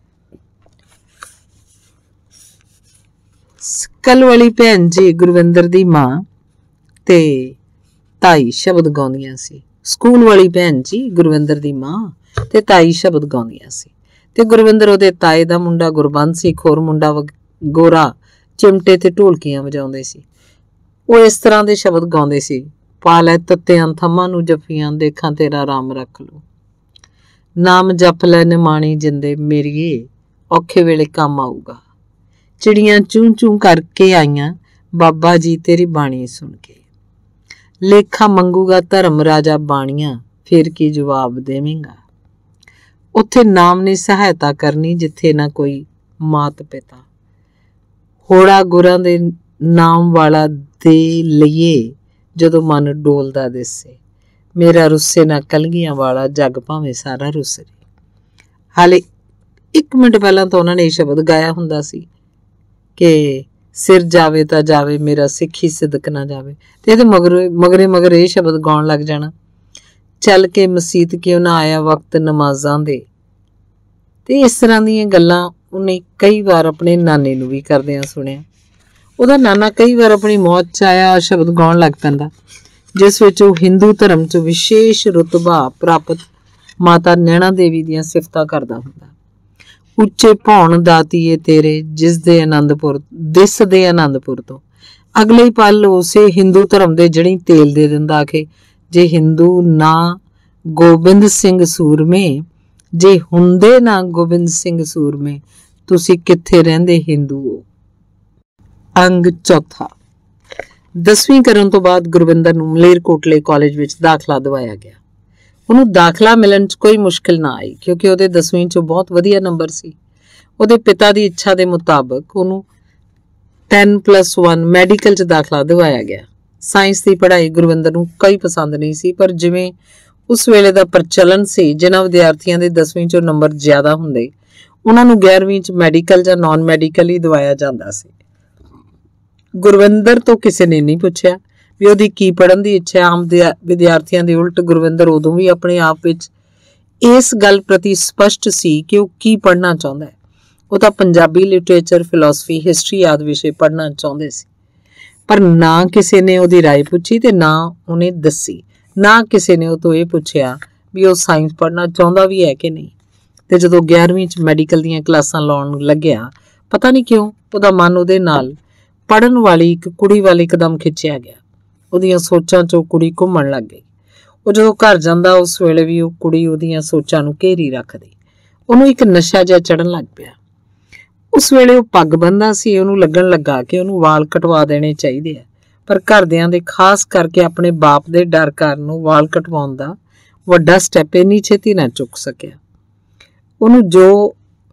ਕੱਲ ਵਾਲੀ ਭੈਣ ਜੀ ਗੁਰਵਿੰਦਰ ਦੀ ਮਾਂ ਤੇ ਤਾਈ ਸ਼ਬਦ ਗਾਉਂਦੀਆਂ ਸੀ। ਸਕੂਲ ਵਾਲੀ ਭੈਣ ਜੀ ਗੁਰਵਿੰਦਰ ਦੀ ਮਾਂ ਤੇ ਤਾਈ ਸ਼ਬਦ ਗਾਉਂਦੀਆਂ ਸੀ ਤੇ ਗੁਰਵਿੰਦਰ ਉਹਦੇ ਤਾਏ ਦਾ ਮੁੰਡਾ ਗੁਰਬੰਦ ਸੀ। ਖੋਰ ਮੁੰਡਾ ਗੋਰਾ ਚਿਮਟੇ ਤੇ ਢੋਲਕੀਆਂ ਵਜਾਉਂਦੇ ਸੀ। ਉਹ ਇਸ ਤਰ੍ਹਾਂ ਦੇ ਸ਼ਬਦ ਗਾਉਂਦੇ ਸੀ। ਪਾ ਲੈ ਤੱਤਿਆਂ ਥੰਮਾਂ ਨੂੰ ਜੱਫੀਆਂ, ਦੇਖਾਂ ਤੇਰਾ ਰਾਮ ਰੱਖ ਲੋ। ਨਾਮ ਜਪ ਲੈ ਨਿਮਾਣੀ ਜਿੰਦੇ ਮੇਰੀਏ, ਔਖੇ ਵੇਲੇ ਕੰਮ ਆਊਗਾ। ਚਿੜੀਆਂ ਚੂੰ ਚੂੰ ਕਰਕੇ ਆਈਆਂ, ਬਾਬਾ ਜੀ ਤੇਰੀ ਬਾਣੀ ਸੁਣ ਕੇ। ਲੇਖਾ ਮੰਗੂਗਾ ਧਰਮ ਰਾਜਾ ਬਾਣੀਆਂ, ਫਿਰ ਕੀ ਜਵਾਬ ਦੇਵੇਂਗਾ। ਉੱਥੇ ਨਾਮ ਨੇ ਸਹਾਇਤਾ ਕਰਨੀ ਜਿੱਥੇ ਨਾ ਕੋਈ ਮਾਤ ਪਿਤਾ। ਹੋੜਾ ਗੁਰਾਂ ਦੇ ਨਾਮ ਵਾਲਾ ਦੇ ਲਈਏ, ਜਦੋਂ ਮਨ ਡੋਲਦਾ ਦਿਸੇ। ਮੇਰਾ ਰੁੱਸੇ ਨਾ ਕਲਗੀਆਂ ਵਾਲਾ, ਜੱਗ ਭਾਵੇਂ ਸਾਰਾ ਰੁੱਸ ਰੇ। ਹਾਲੇ ਇੱਕ ਮਿੰਟ ਪਹਿਲਾਂ ਤਾਂ ਉਹਨਾਂ ਨੇ ਇਹ ਸ਼ਬਦ ਗਾਇਆ ਹੁੰਦਾ ਸੀ ਕਿ ਸਿਰ ਜਾਵੇ ਤਾਂ ਜਾਵੇ, ਮੇਰਾ ਸਿੱਖੀ ਸਿਦਕ ਨਾ ਜਾਵੇ। ਤੇ ਇਹਦੇ ਮਗਰ ਮਗਰੇ ਮਗਰ ਇਹ ਸ਼ਬਦ ਗਾਉਣ ਲੱਗ ਜਾਣਾ, ਚੱਲ ਕੇ ਮਸੀਤ ਕਿਉਂ ਨਾ ਆਇਆ ਵਕਤ ਨਮਾਜ਼ਾਂ ਦੇ। ਤੇ ਇਸ ਤਰ੍ਹਾਂ ਦੀਆਂ ਗੱਲਾਂ ਉਹਨੇ ਕਈ ਵਾਰ ਆਪਣੇ ਨਾਨੇ ਨੂੰ ਵੀ ਕਰਦਿਆਂ ਸੁਣਿਆ। ਉਹਦਾ ਨਾਨਾ ਕਈ ਵਾਰ ਆਪਣੀ ਮੌਤ 'ਚ ਆਇਆ ਸ਼ਬਦ ਗਾਉਣ ਲੱਗ ਪੈਂਦਾ, ਜਿਸ ਵਿੱਚ ਉਹ ਹਿੰਦੂ ਧਰਮ 'ਚ ਵਿਸ਼ੇਸ਼ ਰੁਤਬਾ ਪ੍ਰਾਪਤ ਮਾਤਾ ਨੈਣਾ ਦੇਵੀ ਦੀਆਂ ਸਿਫਤਾਂ ਕਰਦਾ ਹੁੰਦਾ। ਉੱਚੇ ਭੌਣ ਦਾਤੀਏ ਤੇਰੇ, ਜਿਸ ਦੇ ਆਨੰਦਪੁਰ ਦਿਸ ਦੇ ਆਨੰਦਪੁਰ ਤੋਂ। ਅਗਲੇ ਪਲ ਉਸੇ ਹਿੰਦੂ ਧਰਮ ਦੇ ਜੜੀ ਤੇਲ ਦੇ ਦਿੰਦਾ ਆਖੇ, ਜੇ ਹਿੰਦੂ ਨਾ ਗੋਬਿੰਦ ਸਿੰਘ ਸੂਰਮੇ, ਜੇ ਹੁੰਦੇ ਨਾ ਗੋਬਿੰਦ ਸਿੰਘ ਸੂਰਮੇ, ਤੁਸੀਂ ਕਿੱਥੇ ਰਹਿੰਦੇ ਹਿੰਦੂਓ। ਅੰਗ ਚੌਥਾ। ਦਸਵੀਂ ਕਰਨ ਤੋਂ ਬਾਅਦ ਗੁਰਵਿੰਦਰ ਨੂੰ ਮਲੇਰਕੋਟਲੇ ਕਾਲਜ ਵਿੱਚ ਦਾਖਲਾ ਦਿਵਾਇਆ ਗਿਆ। ਉਹਨੂੰ ਦਾਖਲਾ ਮਿਲਣ 'ਚ ਕੋਈ ਮੁਸ਼ਕਿਲ ਨਾ ਆਈ ਕਿਉਂਕਿ ਉਹਦੇ ਦਸਵੀਂ 'ਚੋਂ ਬਹੁਤ ਵਧੀਆ ਨੰਬਰ ਸੀ। ਉਹਦੇ ਪਿਤਾ ਦੀ ਇੱਛਾ ਦੇ ਮੁਤਾਬਕ ਉਹਨੂੰ ਦਸ ਪਲੱਸ ਇੱਕ ਮੈਡੀਕਲ 'ਚ ਦਾਖਲਾ ਦਿਵਾਇਆ ਗਿਆ। ਸਾਇੰਸ ਦੀ ਪੜ੍ਹਾਈ ਗੁਰਵਿੰਦਰ ਨੂੰ ਕਈ ਪਸੰਦ ਨਹੀਂ ਸੀ, ਪਰ ਜਿਵੇਂ ਉਸ ਵੇਲੇ ਦਾ ਪ੍ਰਚਲਨ ਸੀ, ਜਿਨ੍ਹਾਂ ਵਿਦਿਆਰਥੀਆਂ ਦੇ ਦਸਵੀਂ 'ਚੋਂ ਨੰਬਰ ਜ਼ਿਆਦਾ ਹੁੰਦੇ ਉਹਨਾਂ ਨੂੰ ਗਿਆਰਵੀਂ 'ਚ ਮੈਡੀਕਲ ਜਾਂ ਨਾਨ ਮੈਡੀਕਲ ਹੀ ਦਿਵਾਇਆ ਜਾਂਦਾ ਸੀ। ਗੁਰਵਿੰਦਰ ਤੋਂ ਕਿਸੇ ਨੇ ਨਹੀਂ ਪੁੱਛਿਆ ਵੀ ਉਹਦੀ ਕੀ ਪੜ੍ਹਨ ਦੀ ਇੱਛਾ। ਆਮ ਵਿਦਿਆਰਥੀਆਂ ਦੇ ਉਲਟ ਗੁਰਵਿੰਦਰ ਉਦੋਂ ਵੀ ਆਪਣੇ ਆਪ ਵਿੱਚ ਇਸ ਗੱਲ ਪ੍ਰਤੀ ਸਪਸ਼ਟ ਸੀ ਕਿ ਉਹ ਕੀ ਪੜ੍ਹਨਾ ਚਾਹੁੰਦਾ ਹੈ। ਉਹ ਤਾਂ ਪੰਜਾਬੀ ਲਿਟਰੇਚਰ, ਫਿਲਾਸਫੀ, ਹਿਸਟਰੀ ਆਦਿ ਵਿਸ਼ੇ ਪੜ੍ਹਨਾ ਚਾਹੁੰਦੇ ਸੀ, ਪਰ ਨਾ ਕਿਸੇ ਨੇ ਉਹਦੀ ਰਾਏ ਪੁੱਛੀ ਤੇ ਨਾ ਉਹਨੇ ਦੱਸੀ। ਨਾ ਕਿਸੇ ਨੇ ਉਹ ਤੋਂ ਇਹ ਪੁੱਛਿਆ ਵੀ ਉਹ ਸਾਇੰਸ ਪੜ੍ਹਨਾ ਚਾਹੁੰਦਾ ਵੀ ਹੈ ਕਿ ਨਹੀਂ। ਤੇ ਜਦੋਂ ਗਿਆਰਵੀਂ 'ਚ ਮੈਡੀਕਲ ਦੀਆਂ ਕਲਾਸਾਂ ਲਾਉਣ ਲੱਗਿਆ, ਪਤਾ ਨਹੀਂ ਕਿਉਂ ਉਹਦਾ ਮਨ ਉਹਦੇ ਨਾਲ ਪੜ੍ਹਨ ਵਾਲੀ ਇੱਕ ਕੁੜੀ ਵੱਲ ਇੱਕਦਮ ਖਿੱਚਿਆ ਗਿਆ। ਉਹਦੀਆਂ ਸੋਚਾਂ 'ਚੋਂ ਕੁੜੀ ਘੁੰਮਣ ਲੱਗ ਗਈ। ਉਹ ਜਦੋਂ ਘਰ ਜਾਂਦਾ ਉਸ ਵੇਲੇ ਵੀ ਉਹ ਕੁੜੀ ਉਹਦੀਆਂ ਸੋਚਾਂ ਨੂੰ ਘੇਰੀ ਰੱਖਦੀ। ਉਹਨੂੰ ਇੱਕ ਨਸ਼ਾ ਜਿਹਾ ਚੜ੍ਹਨ ਲੱਗ ਪਿਆ। ਉਸ ਵੇਲੇ ਉਹ ਪੱਗ ਬੰਨ੍ਹਦਾ ਸੀ। ਉਹਨੂੰ ਲੱਗਣ ਲੱਗਾ ਕਿ ਉਹਨੂੰ ਵਾਲ ਕਟਵਾ ਦੇਣੇ ਚਾਹੀਦੇ ਆ, ਪਰ ਘਰਦਿਆਂ ਦੇ ਖਾਸ ਕਰਕੇ ਆਪਣੇ ਬਾਪ ਦੇ ਡਰ ਕਾਰਨ ਉਹ ਵਾਲ ਕਟਵਾਉਣ ਦਾ ਵੱਡਾ ਸਟੈਪ ਇੰਨੀ ਛੇਤੀ ਨਾ ਚੁੱਕ ਸਕਿਆ। ਉਹਨੂੰ ਜੋ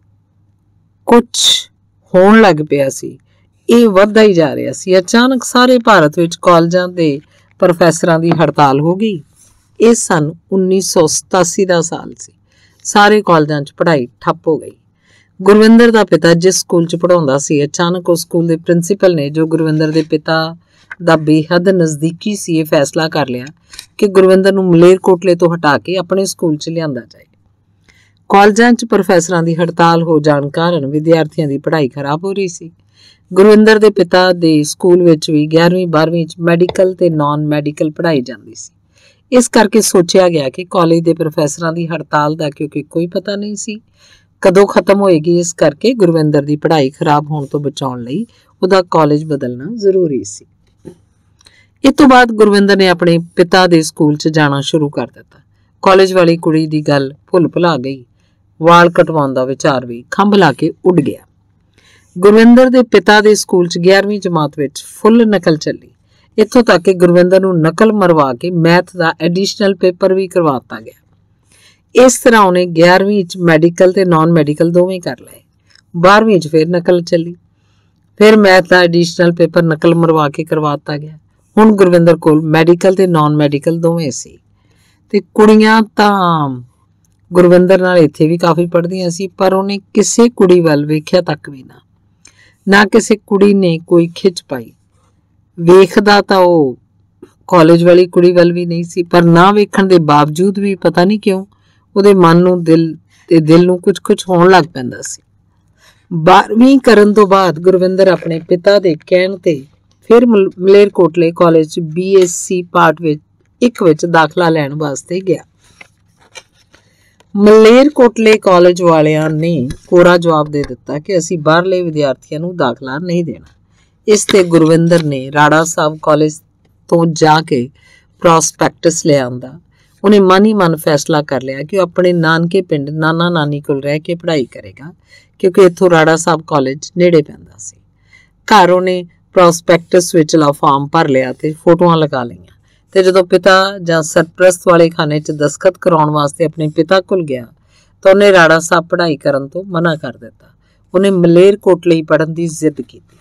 ਕੁਛ ਹੋਣ ਲੱਗ ਪਿਆ ਸੀ ਇਹ ਵੱਧਦਾ ਹੀ ਜਾ ਰਿਹਾ ਸੀ। ਅਚਾਨਕ ਸਾਰੇ ਭਾਰਤ ਵਿੱਚ ਕਾਲਜਾਂ ਦੇ ਪ੍ਰੋਫੈਸਰਾਂ ਦੀ ਹੜਤਾਲ ਹੋ ਗਈ। ਇਹ ਸਨ ਉੱਨੀ ਸੌ ਸਤਾਸੀ ਦਾ ਸਾਲ ਸੀ। ਸਾਰੇ ਕਾਲਜਾਂ 'ਚ ਪੜ੍ਹਾਈ ਠੱਪ ਹੋ ਗਈ। ਗੁਰਵਿੰਦਰ ਦਾ ਪਿਤਾ ਜਿਸ ਸਕੂਲ 'ਚ ਪੜ੍ਹਾਉਂਦਾ ਸੀ, ਅਚਾਨਕ ਉਸ ਸਕੂਲ ਦੇ ਪ੍ਰਿੰਸੀਪਲ ਨੇ, ਜੋ ਗੁਰਵਿੰਦਰ ਦੇ ਪਿਤਾ ਦਾ ਬੇਹੱਦ ਨਜ਼ਦੀਕੀ ਸੀ, ਇਹ ਫੈਸਲਾ ਕਰ ਲਿਆ ਕਿ ਗੁਰਵਿੰਦਰ ਨੂੰ ਮਲੇਰਕੋਟਲੇ ਤੋਂ ਹਟਾ ਕੇ ਆਪਣੇ ਸਕੂਲ 'ਚ ਲਿਆਂਦਾ ਜਾਏ। ਕਾਲਜਾਂ 'ਚ ਪ੍ਰੋਫੈਸਰਾਂ ਦੀ ਹੜਤਾਲ ਹੋ ਜਾਣ ਕਾਰਨ ਵਿਦਿਆਰਥੀਆਂ ਦੀ ਪੜ੍ਹਾਈ ਖਰਾਬ ਹੋ ਰਹੀ ਸੀ। ਗੁਰਵਿੰਦਰ ਦੇ ਪਿਤਾ ਦੇ ਸਕੂਲ ਵਿੱਚ ਵੀ ਗਿਆਰਵੀਂ ਬਾਰ੍ਹਵੀਂ 'ਚ ਮੈਡੀਕਲ ਤੇ ਨਾਨ ਮੈਡੀਕਲ ਪੜ੍ਹਾਈ ਜਾਂਦੀ ਸੀ। ਇਸ ਕਰਕੇ ਸੋਚਿਆ ਗਿਆ ਕਿ ਕਾਲਜ ਦੇ ਪ੍ਰੋਫੈਸਰਾਂ ਦੀ ਹੜਤਾਲ ਦਾ ਕਿਉਂਕਿ ਕੋਈ ਪਤਾ ਨਹੀਂ ਸੀ ਕਦੋਂ ਖਤਮ ਹੋਏਗੀ, ਇਸ ਕਰਕੇ ਗੁਰਵਿੰਦਰ ਦੀ ਪੜ੍ਹਾਈ ਖਰਾਬ ਹੋਣ ਤੋਂ ਬਚਾਉਣ ਲਈ ਉਹਦਾ ਕਾਲਜ ਬਦਲਣਾ ਜ਼ਰੂਰੀ ਸੀ। ਇਸ ਤੋਂ ਬਾਅਦ ਗੁਰਵਿੰਦਰ ਨੇ ਆਪਣੇ ਪਿਤਾ ਦੇ ਸਕੂਲ 'ਚ ਜਾਣਾ ਸ਼ੁਰੂ ਕਰ ਦਿੱਤਾ। ਕਾਲਜ ਵਾਲੀ ਕੁੜੀ ਦੀ ਗੱਲ ਭੁੱਲ ਭੁਲਾ ਗਈ। ਵਾਲ ਕਟਵਾਉਣ ਦਾ ਵਿਚਾਰ ਵੀ ਖੰਭ ਲਾ ਕੇ ਉੱਡ ਗਿਆ। ਗੁਰਵਿੰਦਰ ਦੇ ਪਿਤਾ ਦੇ ਸਕੂਲ 'ਚ ਗਿਆਰਵੀਂ ਜਮਾਤ ਵਿੱਚ ਫੁੱਲ ਨਕਲ ਚੱਲੀ। ਇੱਥੋਂ ਤੱਕ ਕਿ ਗੁਰਵਿੰਦਰ ਨੂੰ ਨਕਲ ਮਰਵਾ ਕੇ ਮੈਥ ਦਾ ਐਡੀਸ਼ਨਲ ਪੇਪਰ ਵੀ ਕਰਵਾਤਾ ਗਿਆ। ਇਸ ਤਰ੍ਹਾਂ ਉਹਨੇ ਗਿਆਰਵੀਂ 'ਚ ਮੈਡੀਕਲ ਤੇ ਨਾਨ ਮੈਡੀਕਲ ਦੋਵੇਂ ਕਰ ਲਏ। ਬਾਰ੍ਹਵੀਂ 'ਚ ਫਿਰ ਨਕਲ ਚੱਲੀ, ਫਿਰ ਮੈਥ ਦਾ ਐਡੀਸ਼ਨਲ ਪੇਪਰ ਨਕਲ ਮਰਵਾ ਕੇ ਕਰਵਾਤਾ ਗਿਆ। ਹੁਣ ਗੁਰਵਿੰਦਰ ਕੋਲ ਮੈਡੀਕਲ ਤੇ ਨਾਨ ਮੈਡੀਕਲ ਦੋਵੇਂ ਸੀ ਤੇ ਕੁੜੀਆਂ ਤਾਂ ਗੁਰਵਿੰਦਰ ਨਾਲ ਇੱਥੇ ਵੀ ਕਾਫੀ ਪੜ੍ਹਦੀਆਂ ਸੀ, ਪਰ ਉਹਨੇ ਕਿਸੇ ਕੁੜੀ ਵੱਲ ਵੇਖਿਆ ਤੱਕ ਵੀ ਨਾ ਨਾ ਕਿਸੇ ਕੁੜੀ ਨੇ ਕੋਈ ਖਿੱਚ ਪਾਈ। ਵੇਖਦਾ ਤਾਂ ਉਹ ਕਾਲਜ ਵਾਲੀ ਕੁੜੀ ਵੱਲ ਵੀ ਨਹੀਂ ਸੀ, ਪਰ ਨਾ ਵੇਖਣ ਦੇ ਬਾਵਜੂਦ ਵੀ ਪਤਾ ਨਹੀਂ ਕਿਉਂ ਉਹਦੇ ਮਨ ਨੂੰ ਦਿਲ ਤੇ ਦਿਲ ਨੂੰ ਕੁਝ ਕੁਝ ਹੋਣ ਲੱਗ ਪੈਂਦਾ ਸੀ। ਬਾਰ੍ਹਵੀਂ ਕਰਨ ਤੋਂ ਬਾਅਦ ਗੁਰਵਿੰਦਰ ਆਪਣੇ ਪਿਤਾ ਦੇ ਕਹਿਣ ਤੇ ਫਿਰ ਮਲੇਰਕੋਟਲੇ ਕਾਲਜ 'ਚ ਬੀ ਐਸ ਸੀ ਪਾਰਟ ਵਿੱਚ ਇੱਕ ਵਿੱਚ ਦਾਖਲਾ ਲੈਣ ਵਾਸਤੇ ਗਿਆ। ਮਲੇਰਕੋਟਲੇ ਕਾਲਜ ਵਾਲਿਆਂ ਨੇ ਕੋਰਾ ਜਵਾਬ ਦੇ ਦਿੱਤਾ ਕਿ ਅਸੀਂ ਬਾਹਰਲੇ ਵਿਦਿਆਰਥੀਆਂ ਨੂੰ ਦਾਖਲਾ ਨਹੀਂ ਦੇਣਾ। ਇਸ ਤੇ ਗੁਰਵਿੰਦਰ ਨੇ ਰਾੜਾ ਸਾਹਿਬ ਕਾਲਜ ਤੋਂ ਜਾ ਕੇ ਪ੍ਰੋਸਪੈਕਟਸ ਲਿਆਂਦਾ। ਉਹਨੇ ਮਨ ਹੀ ਮਨ ਫੈਸਲਾ ਕਰ ਲਿਆ ਕਿ ਉਹ ਆਪਣੇ ਨਾਨਕੇ ਪਿੰਡ ਨਾਨਾ ਨਾਨੀ ਕੋਲ ਰਹਿ ਕੇ ਪੜ੍ਹਾਈ ਕਰੇਗਾ, ਕਿਉਂਕਿ ਇੱਥੋਂ ਰਾੜਾ ਸਾਹਿਬ ਕਾਲਜ ਨੇੜੇ ਪੈਂਦਾ ਸੀ। ਘਰ ਉਹਨੇ ਪ੍ਰੋਸਪੈਕਟਸ ਵਿਚਲਾ ਫਾਰਮ ਭਰ ਲਿਆ ਤੇ ਫੋਟੋਆਂ ਲਗਾ ਲਈਆਂ ਤੇ ਜਦੋਂ ਪਿਤਾ ਜਾਂ ਸਰਪ੍ਰਸਤ ਵਾਲੇ ਖਾਨੇ 'ਚ ਦਸਖਤ ਕਰਾਉਣ ਵਾਸਤੇ ਆਪਣੇ ਪਿਤਾ ਕੋਲ ਗਿਆ ਤਾਂ ਉਹਨੇ ਰਾੜਾ ਸਾਹਿਬ ਪੜ੍ਹਾਈ ਕਰਨ ਤੋਂ ਮਨਾ ਕਰ ਦਿੱਤਾ। ਉਹਨੇ ਮਲੇਰਕੋਟਲੇ ਹੀ ਪੜ੍ਹਨ ਦੀ ਜ਼ਿੱਦ ਕੀਤੀ।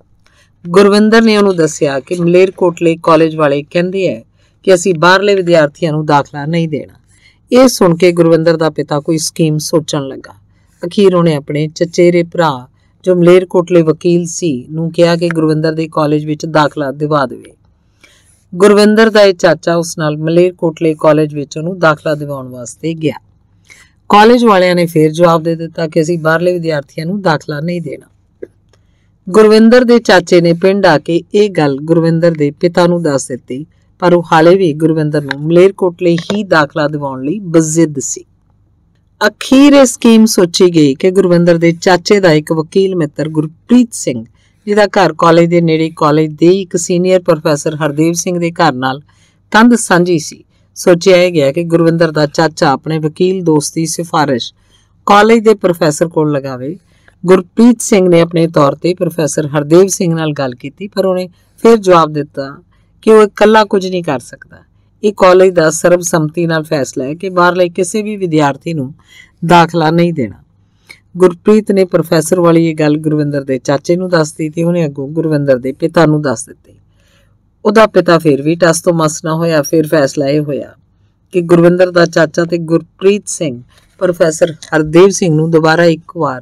ਗੁਰਵਿੰਦਰ ਨੇ ਉਹਨੂੰ ਦੱਸਿਆ ਕਿ ਮਲੇਰਕੋਟਲੇ ਕਾਲਜ ਵਾਲੇ ਕਹਿੰਦੇ ਹੈ ਕਿ ਅਸੀਂ ਬਾਹਰਲੇ ਵਿਦਿਆਰਥੀਆਂ ਨੂੰ ਦਾਖਲਾ ਨਹੀਂ ਦੇਣਾ। ਇਹ ਸੁਣ ਕੇ ਗੁਰਵਿੰਦਰ ਦਾ ਪਿਤਾ ਕੋਈ ਸਕੀਮ ਸੋਚਣ ਲੱਗਾ। ਅਖੀਰ ਉਹਨੇ ਆਪਣੇ ਚਚੇਰੇ ਭਰਾ ਜੋ ਮਲੇਰਕੋਟਲੇ ਵਕੀਲ ਸੀ ਨੂੰ ਕਿਹਾ ਕਿ ਗੁਰਵਿੰਦਰ ਦੇ ਕਾਲਜ ਵਿੱਚ ਦਾਖਲਾ ਦਿਵਾ ਦੇਵੇ। ਗੁਰਵਿੰਦਰ ਦਾ ਇਹ ਚਾਚਾ ਉਸ ਨਾਲ ਮਲੇਰਕੋਟਲੇ ਕਾਲਜ ਵਿੱਚ ਉਹਨੂੰ ਦਾਖਲਾ ਦਿਵਾਉਣ ਵਾਸਤੇ ਗਿਆ। ਕਾਲਜ ਵਾਲਿਆਂ ਨੇ ਫਿਰ ਜਵਾਬ ਦੇ ਦਿੱਤਾ ਕਿ ਅਸੀਂ ਬਾਹਰਲੇ ਵਿਦਿਆਰਥੀਆਂ ਨੂੰ ਦਾਖਲਾ ਨਹੀਂ ਦੇਣਾ। ਗੁਰਵਿੰਦਰ ਦੇ ਚਾਚੇ ਨੇ ਪਿੰਡ ਆ ਕੇ ਇਹ ਗੱਲ ਗੁਰਵਿੰਦਰ ਦੇ ਪਿਤਾ ਨੂੰ ਦੱਸ ਦਿੱਤੀ, ਪਰ ਉਹ ਹਾਲੇ ਵੀ ਗੁਰਵਿੰਦਰ ਨੂੰ ਮਲੇਰਕੋਟਲੇ ਹੀ ਦਾਖਲਾ ਦਿਵਾਉਣ ਲਈ ਬਜ਼ਿੱਦ ਸੀ। ਅਖੀਰ ਇਹ ਸਕੀਮ ਸੋਚੀ ਗਈ ਕਿ ਗੁਰਵਿੰਦਰ ਦੇ ਚਾਚੇ ਦਾ ਇੱਕ ਵਕੀਲ ਮਿੱਤਰ ਗੁਰਪ੍ਰੀਤ ਸਿੰਘ, ਜਿਹਦਾ ਘਰ ਕਾਲਜ ਦੇ ਨੇੜੇ ਕਾਲਜ ਦੇ ਇੱਕ ਸੀਨੀਅਰ ਪ੍ਰੋਫੈਸਰ ਹਰਦੇਵ ਸਿੰਘ ਦੇ ਘਰ ਨਾਲ ਕੰਧ ਸਾਂਝੀ ਸੀ, ਸੋਚਿਆ ਇਹ ਗਿਆ ਕਿ ਗੁਰਵਿੰਦਰ ਦਾ ਚਾਚਾ ਆਪਣੇ ਵਕੀਲ ਦੋਸਤ ਦੀ ਸਿਫਾਰਿਸ਼ ਕਾਲਜ ਦੇ ਪ੍ਰੋਫੈਸਰ ਕੋਲ ਲਗਾਵੇ। ਗੁਰਪ੍ਰੀਤ ਸਿੰਘ ਨੇ ਆਪਣੇ ਤੌਰ ਤੇ ਪ੍ਰੋਫੈਸਰ ਹਰਦੇਵ ਸਿੰਘ ਨਾਲ ਗੱਲ ਕੀਤੀ, ਪਰ ਉਹਨੇ ਫਿਰ ਜਵਾਬ ਦਿੱਤਾ ਕਿ ਉਹ ਇਕੱਲਾ ਕੁਝ ਨਹੀਂ ਕਰ ਸਕਦਾ। ਇਹ ਕਾਲਜ ਦਾ ਸਰਬਸੰਮਤੀ ਨਾਲ ਫੈਸਲਾ ਹੈ ਕਿ ਬਾਹਰਲੇ ਕਿਸੇ ਵੀ ਵਿਦਿਆਰਥੀ ਨੂੰ ਦਾਖਲਾ ਨਹੀਂ ਦੇਣਾ। ਗੁਰਪ੍ਰੀਤ ਨੇ ਪ੍ਰੋਫੈਸਰ ਵਾਲੀ ਇਹ ਗੱਲ ਗੁਰਵਿੰਦਰ ਦੇ ਚਾਚੇ ਨੂੰ ਦੱਸ ਦਿੱਤੀ ਤੇ ਉਹਨੇ ਅੱਗੋਂ ਗੁਰਵਿੰਦਰ ਦੇ ਪਿਤਾ ਨੂੰ ਦੱਸ ਦਿੱਤੀ। ਉਹਦਾ ਪਿਤਾ ਫਿਰ ਵੀ ਟਸ ਤੋਂ ਮਸ ਨਾ ਹੋਇਆ। ਫਿਰ ਫੈਸਲਾ ਇਹ ਹੋਇਆ ਕਿ ਗੁਰਵਿੰਦਰ ਦਾ ਚਾਚਾ ਤੇ ਗੁਰਪ੍ਰੀਤ ਸਿੰਘ ਪ੍ਰੋਫੈਸਰ ਹਰਦੇਵ ਸਿੰਘ ਨੂੰ ਦੁਬਾਰਾ ਇੱਕ ਵਾਰ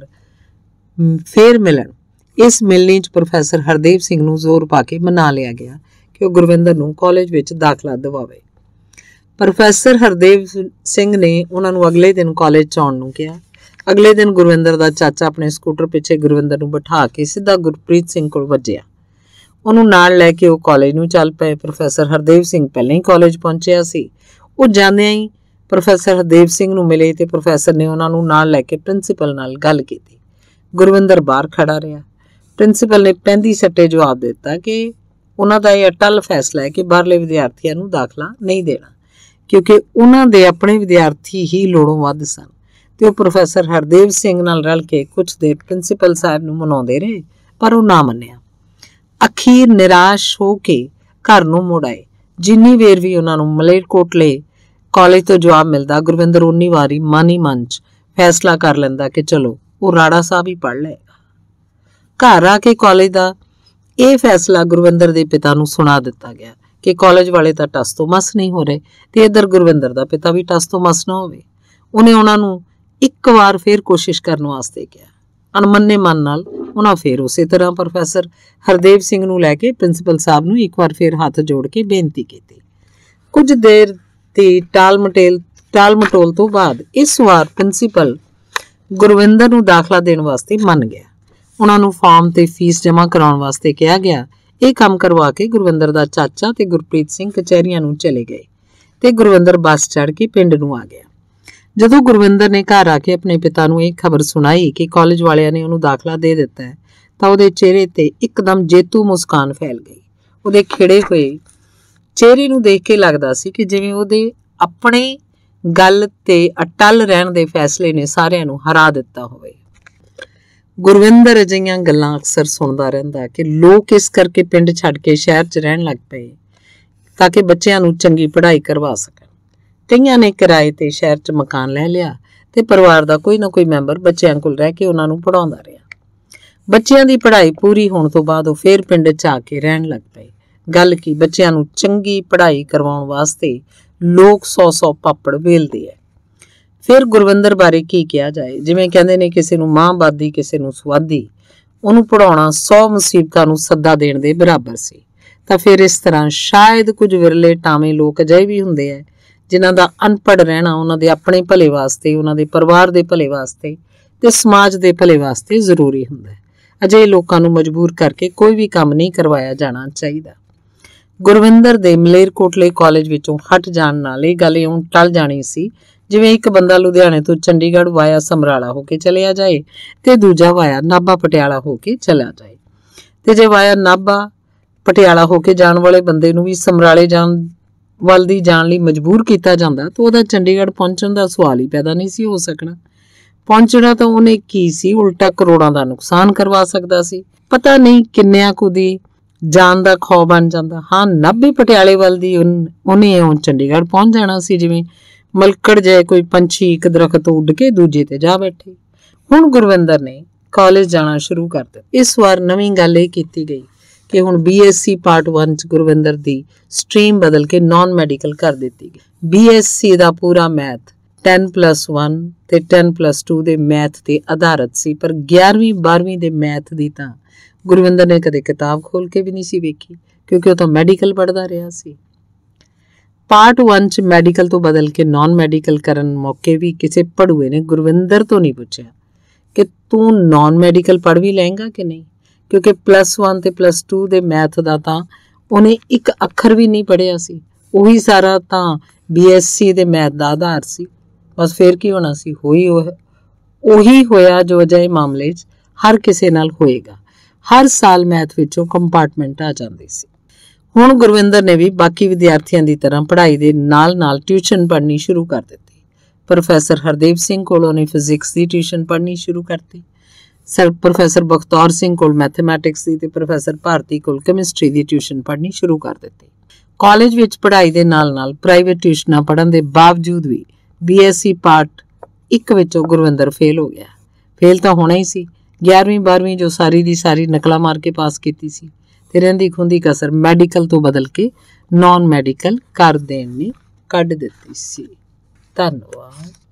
ਫੇਰ ਮਿਲਣ। ਇਸ ਮਿਲਣੀ 'ਚ ਪ੍ਰੋਫੈਸਰ ਹਰਦੇਵ ਸਿੰਘ ਨੂੰ ਜ਼ੋਰ ਪਾ ਕੇ ਮਨਾ ਲਿਆ ਗਿਆ ਕਿ ਉਹ ਗੁਰਵਿੰਦਰ ਨੂੰ ਕਾਲਜ ਵਿੱਚ ਦਾਖਲਾ ਦਿਵਾਵੇ। ਪ੍ਰੋਫੈਸਰ ਹਰਦੇਵ ਸਿੰਘ ਨੇ ਉਹਨਾਂ ਨੂੰ ਅਗਲੇ ਦਿਨ ਕਾਲਜ 'ਚ ਆਉਣ ਨੂੰ ਕਿਹਾ। ਅਗਲੇ ਦਿਨ ਗੁਰਵਿੰਦਰ ਦਾ ਚਾਚਾ ਆਪਣੇ ਸਕੂਟਰ ਪਿੱਛੇ ਗੁਰਵਿੰਦਰ ਨੂੰ ਬਿਠਾ ਕੇ ਸਿੱਧਾ ਗੁਰਪ੍ਰੀਤ ਸਿੰਘ ਕੋਲ ਵੱਜਿਆ। ਉਹਨੂੰ ਨਾਲ ਲੈ ਕੇ ਉਹ ਕਾਲਜ ਨੂੰ ਚੱਲ ਪਏ। ਪ੍ਰੋਫੈਸਰ ਹਰਦੇਵ ਸਿੰਘ ਪਹਿਲਾਂ ਹੀ ਕਾਲਜ ਪਹੁੰਚਿਆ ਸੀ। ਉਹ ਜਾਂਦਿਆਂ ਹੀ ਪ੍ਰੋਫੈਸਰ ਹਰਦੇਵ ਸਿੰਘ ਨੂੰ ਮਿਲੇ ਤੇ ਪ੍ਰੋਫੈਸਰ ਨੇ ਉਹਨਾਂ ਨੂੰ ਨਾਲ ਲੈ ਕੇ ਪ੍ਰਿੰਸੀਪਲ ਨਾਲ ਗੱਲ ਕੀਤੀ। ਗੁਰਵਿੰਦਰ ਬਾਹਰ ਖੜਾ ਰਿਹਾ। ਪ੍ਰਿੰਸੀਪਲ ਨੇ ਪੈਂਦੀ ਸੱਟੇ ਜਵਾਬ ਦਿੱਤਾ ਕਿ ਉਹਨਾਂ ਦਾ ਇਹ ਅਟੱਲ ਫੈਸਲਾ ਹੈ ਕਿ ਬਾਹਰਲੇ ਵਿਦਿਆਰਥੀਆਂ ਨੂੰ ਦਾਖਲਾ ਨਹੀਂ ਦੇਣਾ, ਕਿਉਂਕਿ ਉਹਨਾਂ ਦੇ ਆਪਣੇ ਵਿਦਿਆਰਥੀ ਹੀ ਲੋੜੋਂ ਵੱਧ ਸਨ ਤੇ ਉਹ ਪ੍ਰੋਫੈਸਰ ਹਰਦੇਵ ਸਿੰਘ ਨਾਲ ਰਲ ਕੇ ਕੁਝ ਦੇਰ ਪ੍ਰਿੰਸੀਪਲ ਸਾਹਿਬ ਨੂੰ ਮਨਾਉਂਦੇ ਰਹੇ, ਪਰ ਉਹ ਨਾ ਮੰਨਿਆ। ਅਖੀਰ ਨਿਰਾਸ਼ ਹੋ ਕੇ ਘਰ ਨੂੰ ਮੁੜ ਆਏ। ਜਿੰਨੀ ਵੇਰ ਵੀ ਉਹਨਾਂ ਨੂੰ ਮਲੇਰਕੋਟਲੇ ਕਾਲਜ ਤੋਂ ਜਵਾਬ ਮਿਲਦਾ, ਗੁਰਵਿੰਦਰ ਉਨੀ ਵਾਰੀ ਮਨ ਹੀ ਮਨ 'ਚ ਫੈਸਲਾ ਕਰ ਲੈਂਦਾ ਕਿ ਚਲੋ ਉਹ ਰਾੜਾ ਸਾਹਿਬ ਹੀ ਪੜ੍ਹ ਲਏਗਾ। ਘਰ ਆ ਕੇ ਕਾਲਜ ਦਾ ਇਹ ਫੈਸਲਾ ਗੁਰਵਿੰਦਰ ਦੇ ਪਿਤਾ ਨੂੰ ਸੁਣਾ ਦਿੱਤਾ ਗਿਆ ਕਿ ਕਾਲਜ ਵਾਲੇ ਤਾਂ ਟਸ ਤੋਂ ਮਸ ਨਹੀਂ ਹੋ ਰਹੇ ਤੇ ਇੱਧਰ ਗੁਰਵਿੰਦਰ ਦਾ ਪਿਤਾ ਵੀ ਟਸ ਤੋਂ ਮਸ ਨਾ ਹੋਵੇ। ਉਹਨੇ ਉਹਨਾਂ ਨੂੰ ਇੱਕ ਵਾਰ ਫਿਰ ਕੋਸ਼ਿਸ਼ ਕਰਨ ਵਾਸਤੇ ਕਿਹਾ। ਅਣਮੰਨੇ ਮਨ ਨਾਲ ਉਹਨਾਂ ਫੇਰ ਉਸੇ ਤਰ੍ਹਾਂ ਪ੍ਰੋਫੈਸਰ ਹਰਦੇਵ ਸਿੰਘ ਨੂੰ ਲੈ ਕੇ ਪ੍ਰਿੰਸੀਪਲ ਸਾਹਿਬ ਨੂੰ ਇੱਕ ਵਾਰ ਫੇਰ ਹੱਥ ਜੋੜ ਕੇ ਬੇਨਤੀ ਕੀਤੀ। ਕੁਝ ਦੇਰ ਦੀ ਟਾਲ ਮਟੇਲ ਟਾਲ ਮਟੋਲ ਤੋਂ ਬਾਅਦ ਇਸ ਵਾਰ ਪ੍ਰਿੰਸੀਪਲ ਗੁਰਵਿੰਦਰ ਨੂੰ ਦਾਖਲਾ ਦੇਣ ਵਾਸਤੇ ਮੰਨ ਗਿਆ। ਉਹਨਾਂ ਨੂੰ ਫਾਰਮ ਤੇ ਫੀਸ ਜਮ੍ਹਾਂ ਕਰਾਉਣ ਵਾਸਤੇ ਕਿਹਾ ਗਿਆ। ਇਹ ਕੰਮ ਕਰਵਾ ਕੇ ਗੁਰਵਿੰਦਰ ਦਾ ਚਾਚਾ ਤੇ ਗੁਰਪ੍ਰੀਤ ਸਿੰਘ ਕਚਹਿਰੀਆਂ ਨੂੰ ਚਲੇ ਗਏ ਤੇ ਗੁਰਵਿੰਦਰ ਬੱਸ ਚੜ੍ਹ ਕੇ ਪਿੰਡ ਨੂੰ ਆ ਗਿਆ। ਜਦੋਂ ਗੁਰਵਿੰਦਰ ਨੇ ਘਰ ਆ ਕੇ ਆਪਣੇ ਪਿਤਾ ਨੂੰ ਇਹ ਖਬਰ ਸੁਣਾਈ ਕਿ ਕਾਲਜ ਵਾਲਿਆਂ ਨੇ ਉਹਨੂੰ ਦਾਖਲਾ ਦੇ ਦਿੱਤਾ ਹੈ ਤਾਂ ਉਹਦੇ ਚਿਹਰੇ ਤੇ ਇੱਕਦਮ ਜੇਤੂ ਮੁਸਕਾਨ ਫੈਲ ਗਈ। ਉਹਦੇ ਖਿੜੇ ਹੋਏ ਚਿਹਰੇ ਨੂੰ ਦੇਖ ਕੇ ਲੱਗਦਾ ਸੀ ਕਿ ਜਿਵੇਂ ਉਹਦੇ ਆਪਣੇ ਗੱਲ ਤੇ ਅਟੱਲ ਰਹਿਣ ਦੇ ਫੈਸਲੇ ਨੇ ਸਾਰਿਆਂ ਨੂੰ ਹਰਾ ਦਿੱਤਾ ਹੋਵੇ। ਗੁਰਵਿੰਦਰ ਅਜਿਹੀਆਂ ਗੱਲਾਂ ਅਕਸਰ ਸੁਣਦਾ ਰਹਿੰਦਾ ਕਿ ਲੋਕ ਇਸ ਕਰਕੇ ਪਿੰਡ ਛੱਡ ਕੇ ਸ਼ਹਿਰ 'ਚ ਰਹਿਣ ਲੱਗ ਪਏ ਤਾਂ ਕਿ ਬੱਚਿਆਂ ਨੂੰ ਚੰਗੀ ਪੜ੍ਹਾਈ ਕਰਵਾ ਸਕਣ। ਕਈਆਂ ਨੇ ਕਿਰਾਏ ਤੇ ਸ਼ਹਿਰ 'ਚ ਮਕਾਨ ਲੈ ਲਿਆ ਤੇ ਪਰਿਵਾਰ ਦਾ ਕੋਈ ਨਾ ਕੋਈ ਮੈਂਬਰ ਬੱਚਿਆਂ ਕੋਲ ਰਹਿ ਕੇ ਉਹਨਾਂ ਨੂੰ ਪੜ੍ਹਾਉਂਦਾ ਰਿਹਾ। ਬੱਚਿਆਂ ਦੀ ਪੜ੍ਹਾਈ ਪੂਰੀ ਹੋਣ ਤੋਂ ਬਾਅਦ ਉਹ ਫੇਰ ਪਿੰਡ 'ਚ ਆ ਕੇ ਰਹਿਣ ਲੱਗ ਪਏ। ਗੱਲ ਕੀ, ਬੱਚਿਆਂ ਨੂੰ ਚੰਗੀ ਪੜ੍ਹਾਈ ਕਰਵਾਉਣ ਵਾਸਤੇ ਲੋਕ ਸੌ ਸੌ ਪਾਪੜ ਵੇਲਦੇ ਹੈ। ਫਿਰ ਗੁਰਵਿੰਦਰ ਬਾਰੇ ਕੀ ਕਿਹਾ ਜਾਏ, ਜਿਵੇਂ ਕਹਿੰਦੇ ਨੇ ਕਿਸੇ ਨੂੰ ਮਾਂ ਬਾਦੀ ਕਿਸੇ ਨੂੰ ਸੁਆਦੀ, ਉਹਨੂੰ ਪੜਾਉਣਾ ਸੌ ਮੁਸੀਬਤਾਂ ਨੂੰ ਸੱਦਾ ਦੇਣ ਦੇ ਬਰਾਬਰ ਸੀ। ਤਾਂ ਫਿਰ ਇਸ ਤਰ੍ਹਾਂ ਸ਼ਾਇਦ ਕੁਝ ਵਿਰਲੇ ਟਾਵੇਂ ਲੋਕ ਅਜਿਹੇ ਵੀ ਹੁੰਦੇ ਹੈ ਜਿਨ੍ਹਾਂ ਦਾ ਅਨਪੜ੍ਹ ਰਹਿਣਾ ਉਹਨਾਂ ਦੇ ਆਪਣੇ ਭਲੇ ਵਾਸਤੇ, ਉਹਨਾਂ ਦੇ ਪਰਿਵਾਰ ਦੇ ਭਲੇ ਵਾਸਤੇ ਤੇ ਸਮਾਜ ਦੇ ਭਲੇ ਵਾਸਤੇ ਜ਼ਰੂਰੀ ਹੁੰਦਾ ਹੈ। ਅਜਿਹੇ ਲੋਕਾਂ ਨੂੰ ਮਜਬੂਰ ਕਰਕੇ ਕੋਈ ਵੀ ਕੰਮ ਨਹੀਂ ਕਰਵਾਇਆ ਜਾਣਾ ਚਾਹੀਦਾ। ਗੁਰਵਿੰਦਰ ਦੇ ਮਲੇਰਕੋਟਲੇ ਕਾਲਜ ਵਿੱਚੋਂ ਹਟ ਜਾਣ ਨਾਲ ਇਹ ਗੱਲ ਇਉਂ ਟਲ ਜਾਣੀ ਸੀ ਜਿਵੇਂ ਇੱਕ ਬੰਦਾ ਲੁਧਿਆਣੇ ਤੋਂ ਚੰਡੀਗੜ੍ਹ ਵਾਇਆ ਸਮਰਾਲਾ ਹੋ ਕੇ ਚਲਿਆ ਜਾਏ ਤੇ ਦੂਜਾ ਵਾਇਆ ਨਾਭਾ ਪਟਿਆਲਾ ਹੋ ਕੇ ਚਲਾ ਜਾਏ। ਤੇ ਜੇ ਵਾਇਆ ਨਾਭਾ ਪਟਿਆਲਾ ਹੋ ਕੇ ਜਾਣ ਵਾਲੇ ਬੰਦੇ ਨੂੰ ਵੀ ਸਮਰਾਲੇ ਜਾਣ ਵੱਲ ਦੀ ਜਾਣ ਲਈ ਮਜਬੂਰ ਕੀਤਾ ਜਾਂਦਾ ਤਾਂ ਉਹਦਾ ਚੰਡੀਗੜ੍ਹ ਪਹੁੰਚਣ ਦਾ ਸਵਾਲ ਹੀ ਪੈਦਾ ਨਹੀਂ ਸੀ ਹੋ ਸਕਣਾ। ਪਹੁੰਚਣਾ ਤਾਂ ਉਹਨੇ ਕੀ ਸੀ, ਉਲਟਾ ਕਰੋੜਾਂ ਦਾ ਨੁਕਸਾਨ ਕਰਵਾ ਸਕਦਾ ਸੀ। ਪਤਾ ਨਹੀਂ ਕਿੰਨਿਆਂ ਕੁ ਦੀ ਜਾਨ ਦਾ ਖੌਅ ਬਣ ਜਾਂਦਾ। ਹਾਂ, ਨਾਭੇ ਪਟਿਆਲੇ ਵੱਲ ਦੀ ਉਹਨੇ ਇਉਂ ਚੰਡੀਗੜ੍ਹ ਪਹੁੰਚ ਜਾਣਾ ਸੀ ਜਿਵੇਂ ਮਲਕੜ ਜੇ ਕੋਈ ਪੰਛੀ ਇੱਕ ਦਰਖਤ ਤੋਂ ਉੱਡ ਕੇ ਦੂਜੇ ਤੇ ਜਾ ਬੈਠੇ। ਹੁਣ ਗੁਰਵਿੰਦਰ ਨੇ ਕਾਲਜ ਜਾਣਾ ਸ਼ੁਰੂ ਕਰ ਦਿੱਤਾ। ਇਸ ਵਾਰ ਨਵੀਂ ਗੱਲ ਇਹ ਕੀਤੀ ਗਈ ਕਿ ਹੁਣ ਬੀਐਸਸੀ ਪਾਰਟ ਵਨ 'ਚ ਗੁਰਵਿੰਦਰ ਦੀ ਸਟਰੀਮ ਬਦਲ ਕੇ ਨਾਨ ਮੈਡੀਕਲ ਕਰ ਦਿੱਤੀ ਗਈ। ਬੀਐਸਸੀ ਦਾ ਪੂਰਾ ਮੈਥ ਦਸ ਪਲੱਸ ਇੱਕ ਤੇ ਦਸ ਪਲੱਸ ਦੋ ਦੇ ਮੈਥ ਤੇ ਆਧਾਰਿਤ ਸੀ, ਪਰ ਗਿਆਰਵੀਂ ਬਾਰਵੀਂ ਦੇ ਮੈਥ ਦੀ ਤਾਂ ਗੁਰਵਿੰਦਰ ਨੇ ਕਦੇ ਕਿਤਾਬ ਖੋਲ ਕੇ ਵੀ ਨਹੀਂ ਸੀ ਵੇਖੀ, ਕਿਉਂਕਿ ਉਹ ਤਾਂ ਮੈਡੀਕਲ ਪੜ੍ਹਦਾ ਰਿਹਾ ਸੀ। ਪਾਰਟ ਵਨ 'ਚ ਮੈਡੀਕਲ ਤੋਂ ਬਦਲ ਕੇ ਨਾਨ ਮੈਡੀਕਲ ਕਰਨ ਮੌਕੇ ਵੀ ਕਿਸੇ ਪੜੂਏ ਨੇ ਗੁਰਵਿੰਦਰ ਤੋਂ ਨਹੀਂ ਪੁੱਛਿਆ ਕਿ ਤੂੰ ਨਾਨ ਮੈਡੀਕਲ ਪੜ੍ਹ ਵੀ ਲਏਂਗਾ ਕਿ ਨਹੀਂ, ਕਿਉਂਕਿ ਪਲੱਸ ਵਨ ਤੇ ਪਲੱਸ ਟੂ ਦੇ ਮੈਥ ਦਾ ਤਾਂ ਉਹਨੇ ਇੱਕ ਅੱਖਰ ਵੀ ਨਹੀਂ ਪੜ੍ਹਿਆ ਸੀ। ਉਹੀ ਸਾਰਾ ਤਾਂ ਬੀਐਸਸੀ ਦੇ ਮੈਥ ਦਾ ਆਧਾਰ ਸੀ। ਬਸ ਫਿਰ ਕੀ ਹੋਣਾ ਸੀ, ਹੋਈ ਉਹੀ ਹੋਇਆ ਜੋ ਅਜਿਹੇ ਮਾਮਲੇ 'ਚ ਹਰ ਕਿਸੇ ਨਾਲ ਹੋਏਗਾ। ਹਰ ਸਾਲ ਮੈਥ ਵਿੱਚੋਂ ਕੰਪਾਰਟਮੈਂਟ ਆ ਜਾਂਦੀ ਸੀ। ਹੁਣ ਗੁਰਵਿੰਦਰ ਨੇ ਵੀ ਬਾਕੀ ਵਿਦਿਆਰਥੀਆਂ ਦੀ ਤਰ੍ਹਾਂ ਪੜ੍ਹਾਈ ਦੇ ਨਾਲ ਨਾਲ ਟਿਊਸ਼ਨ ਪੜ੍ਹਨੀ ਸ਼ੁਰੂ ਕਰ ਦਿੱਤੀ। ਪ੍ਰੋਫੈਸਰ ਹਰਦੇਵ ਸਿੰਘ ਕੋਲ ਉਹਨੇ ਫਿਜ਼ਿਕਸ ਦੀ ਟਿਊਸ਼ਨ ਪੜ੍ਹਨੀ ਸ਼ੁਰੂ ਕਰਤੀ। ਸਰ ਪ੍ਰੋਫੈਸਰ ਬਖਤੌਰ ਸਿੰਘ ਕੋਲ ਮੈਥਮੈਟਿਕਸ ਦੀ ਤੇ ਪ੍ਰੋਫੈਸਰ ਭਾਰਤੀ ਕੋਲ ਕੈਮਿਸਟਰੀ ਦੀ ਟਿਊਸ਼ਨ ਪੜ੍ਹਨੀ ਸ਼ੁਰੂ ਕਰ ਦਿੱਤੀ। ਕਾਲਜ ਵਿੱਚ ਪੜ੍ਹਾਈ ਦੇ ਨਾਲ ਨਾਲ ਪ੍ਰਾਈਵੇਟ ਟਿਊਸ਼ਨਾਂ ਪੜ੍ਹਨ ਦੇ ਬਾਵਜੂਦ ਵੀ ਬੀਐਸਸੀ ਪਾਰਟ ਇੱਕ ਵਿੱਚੋਂ ਗੁਰਵਿੰਦਰ ਫੇਲ ਹੋ ਗਿਆ। ਫੇਲ ਤਾਂ ਹੋਣਾ ਹੀ ਸੀ। ਗਿਆਰਵੀਂ ਬਾਰਵੀਂ ਜੋ ਸਾਰੀ ਦੀ ਸਾਰੀ ਨਕਲਾਂ ਮਾਰ ਕੇ ਪਾਸ ਕੀਤੀ ਸੀ ਤੇ ਰਹਿੰਦੀ ਖੁੰਦੀ ਕਸਰ ਮੈਡੀਕਲ ਤੋਂ ਬਦਲ ਕੇ ਨਾਨ ਮੈਡੀਕਲ ਕਰ ਦੇਣ ਨੇ ਕੱਢ ਦਿੱਤੀ ਸੀ। ਧੰਨਵਾਦ।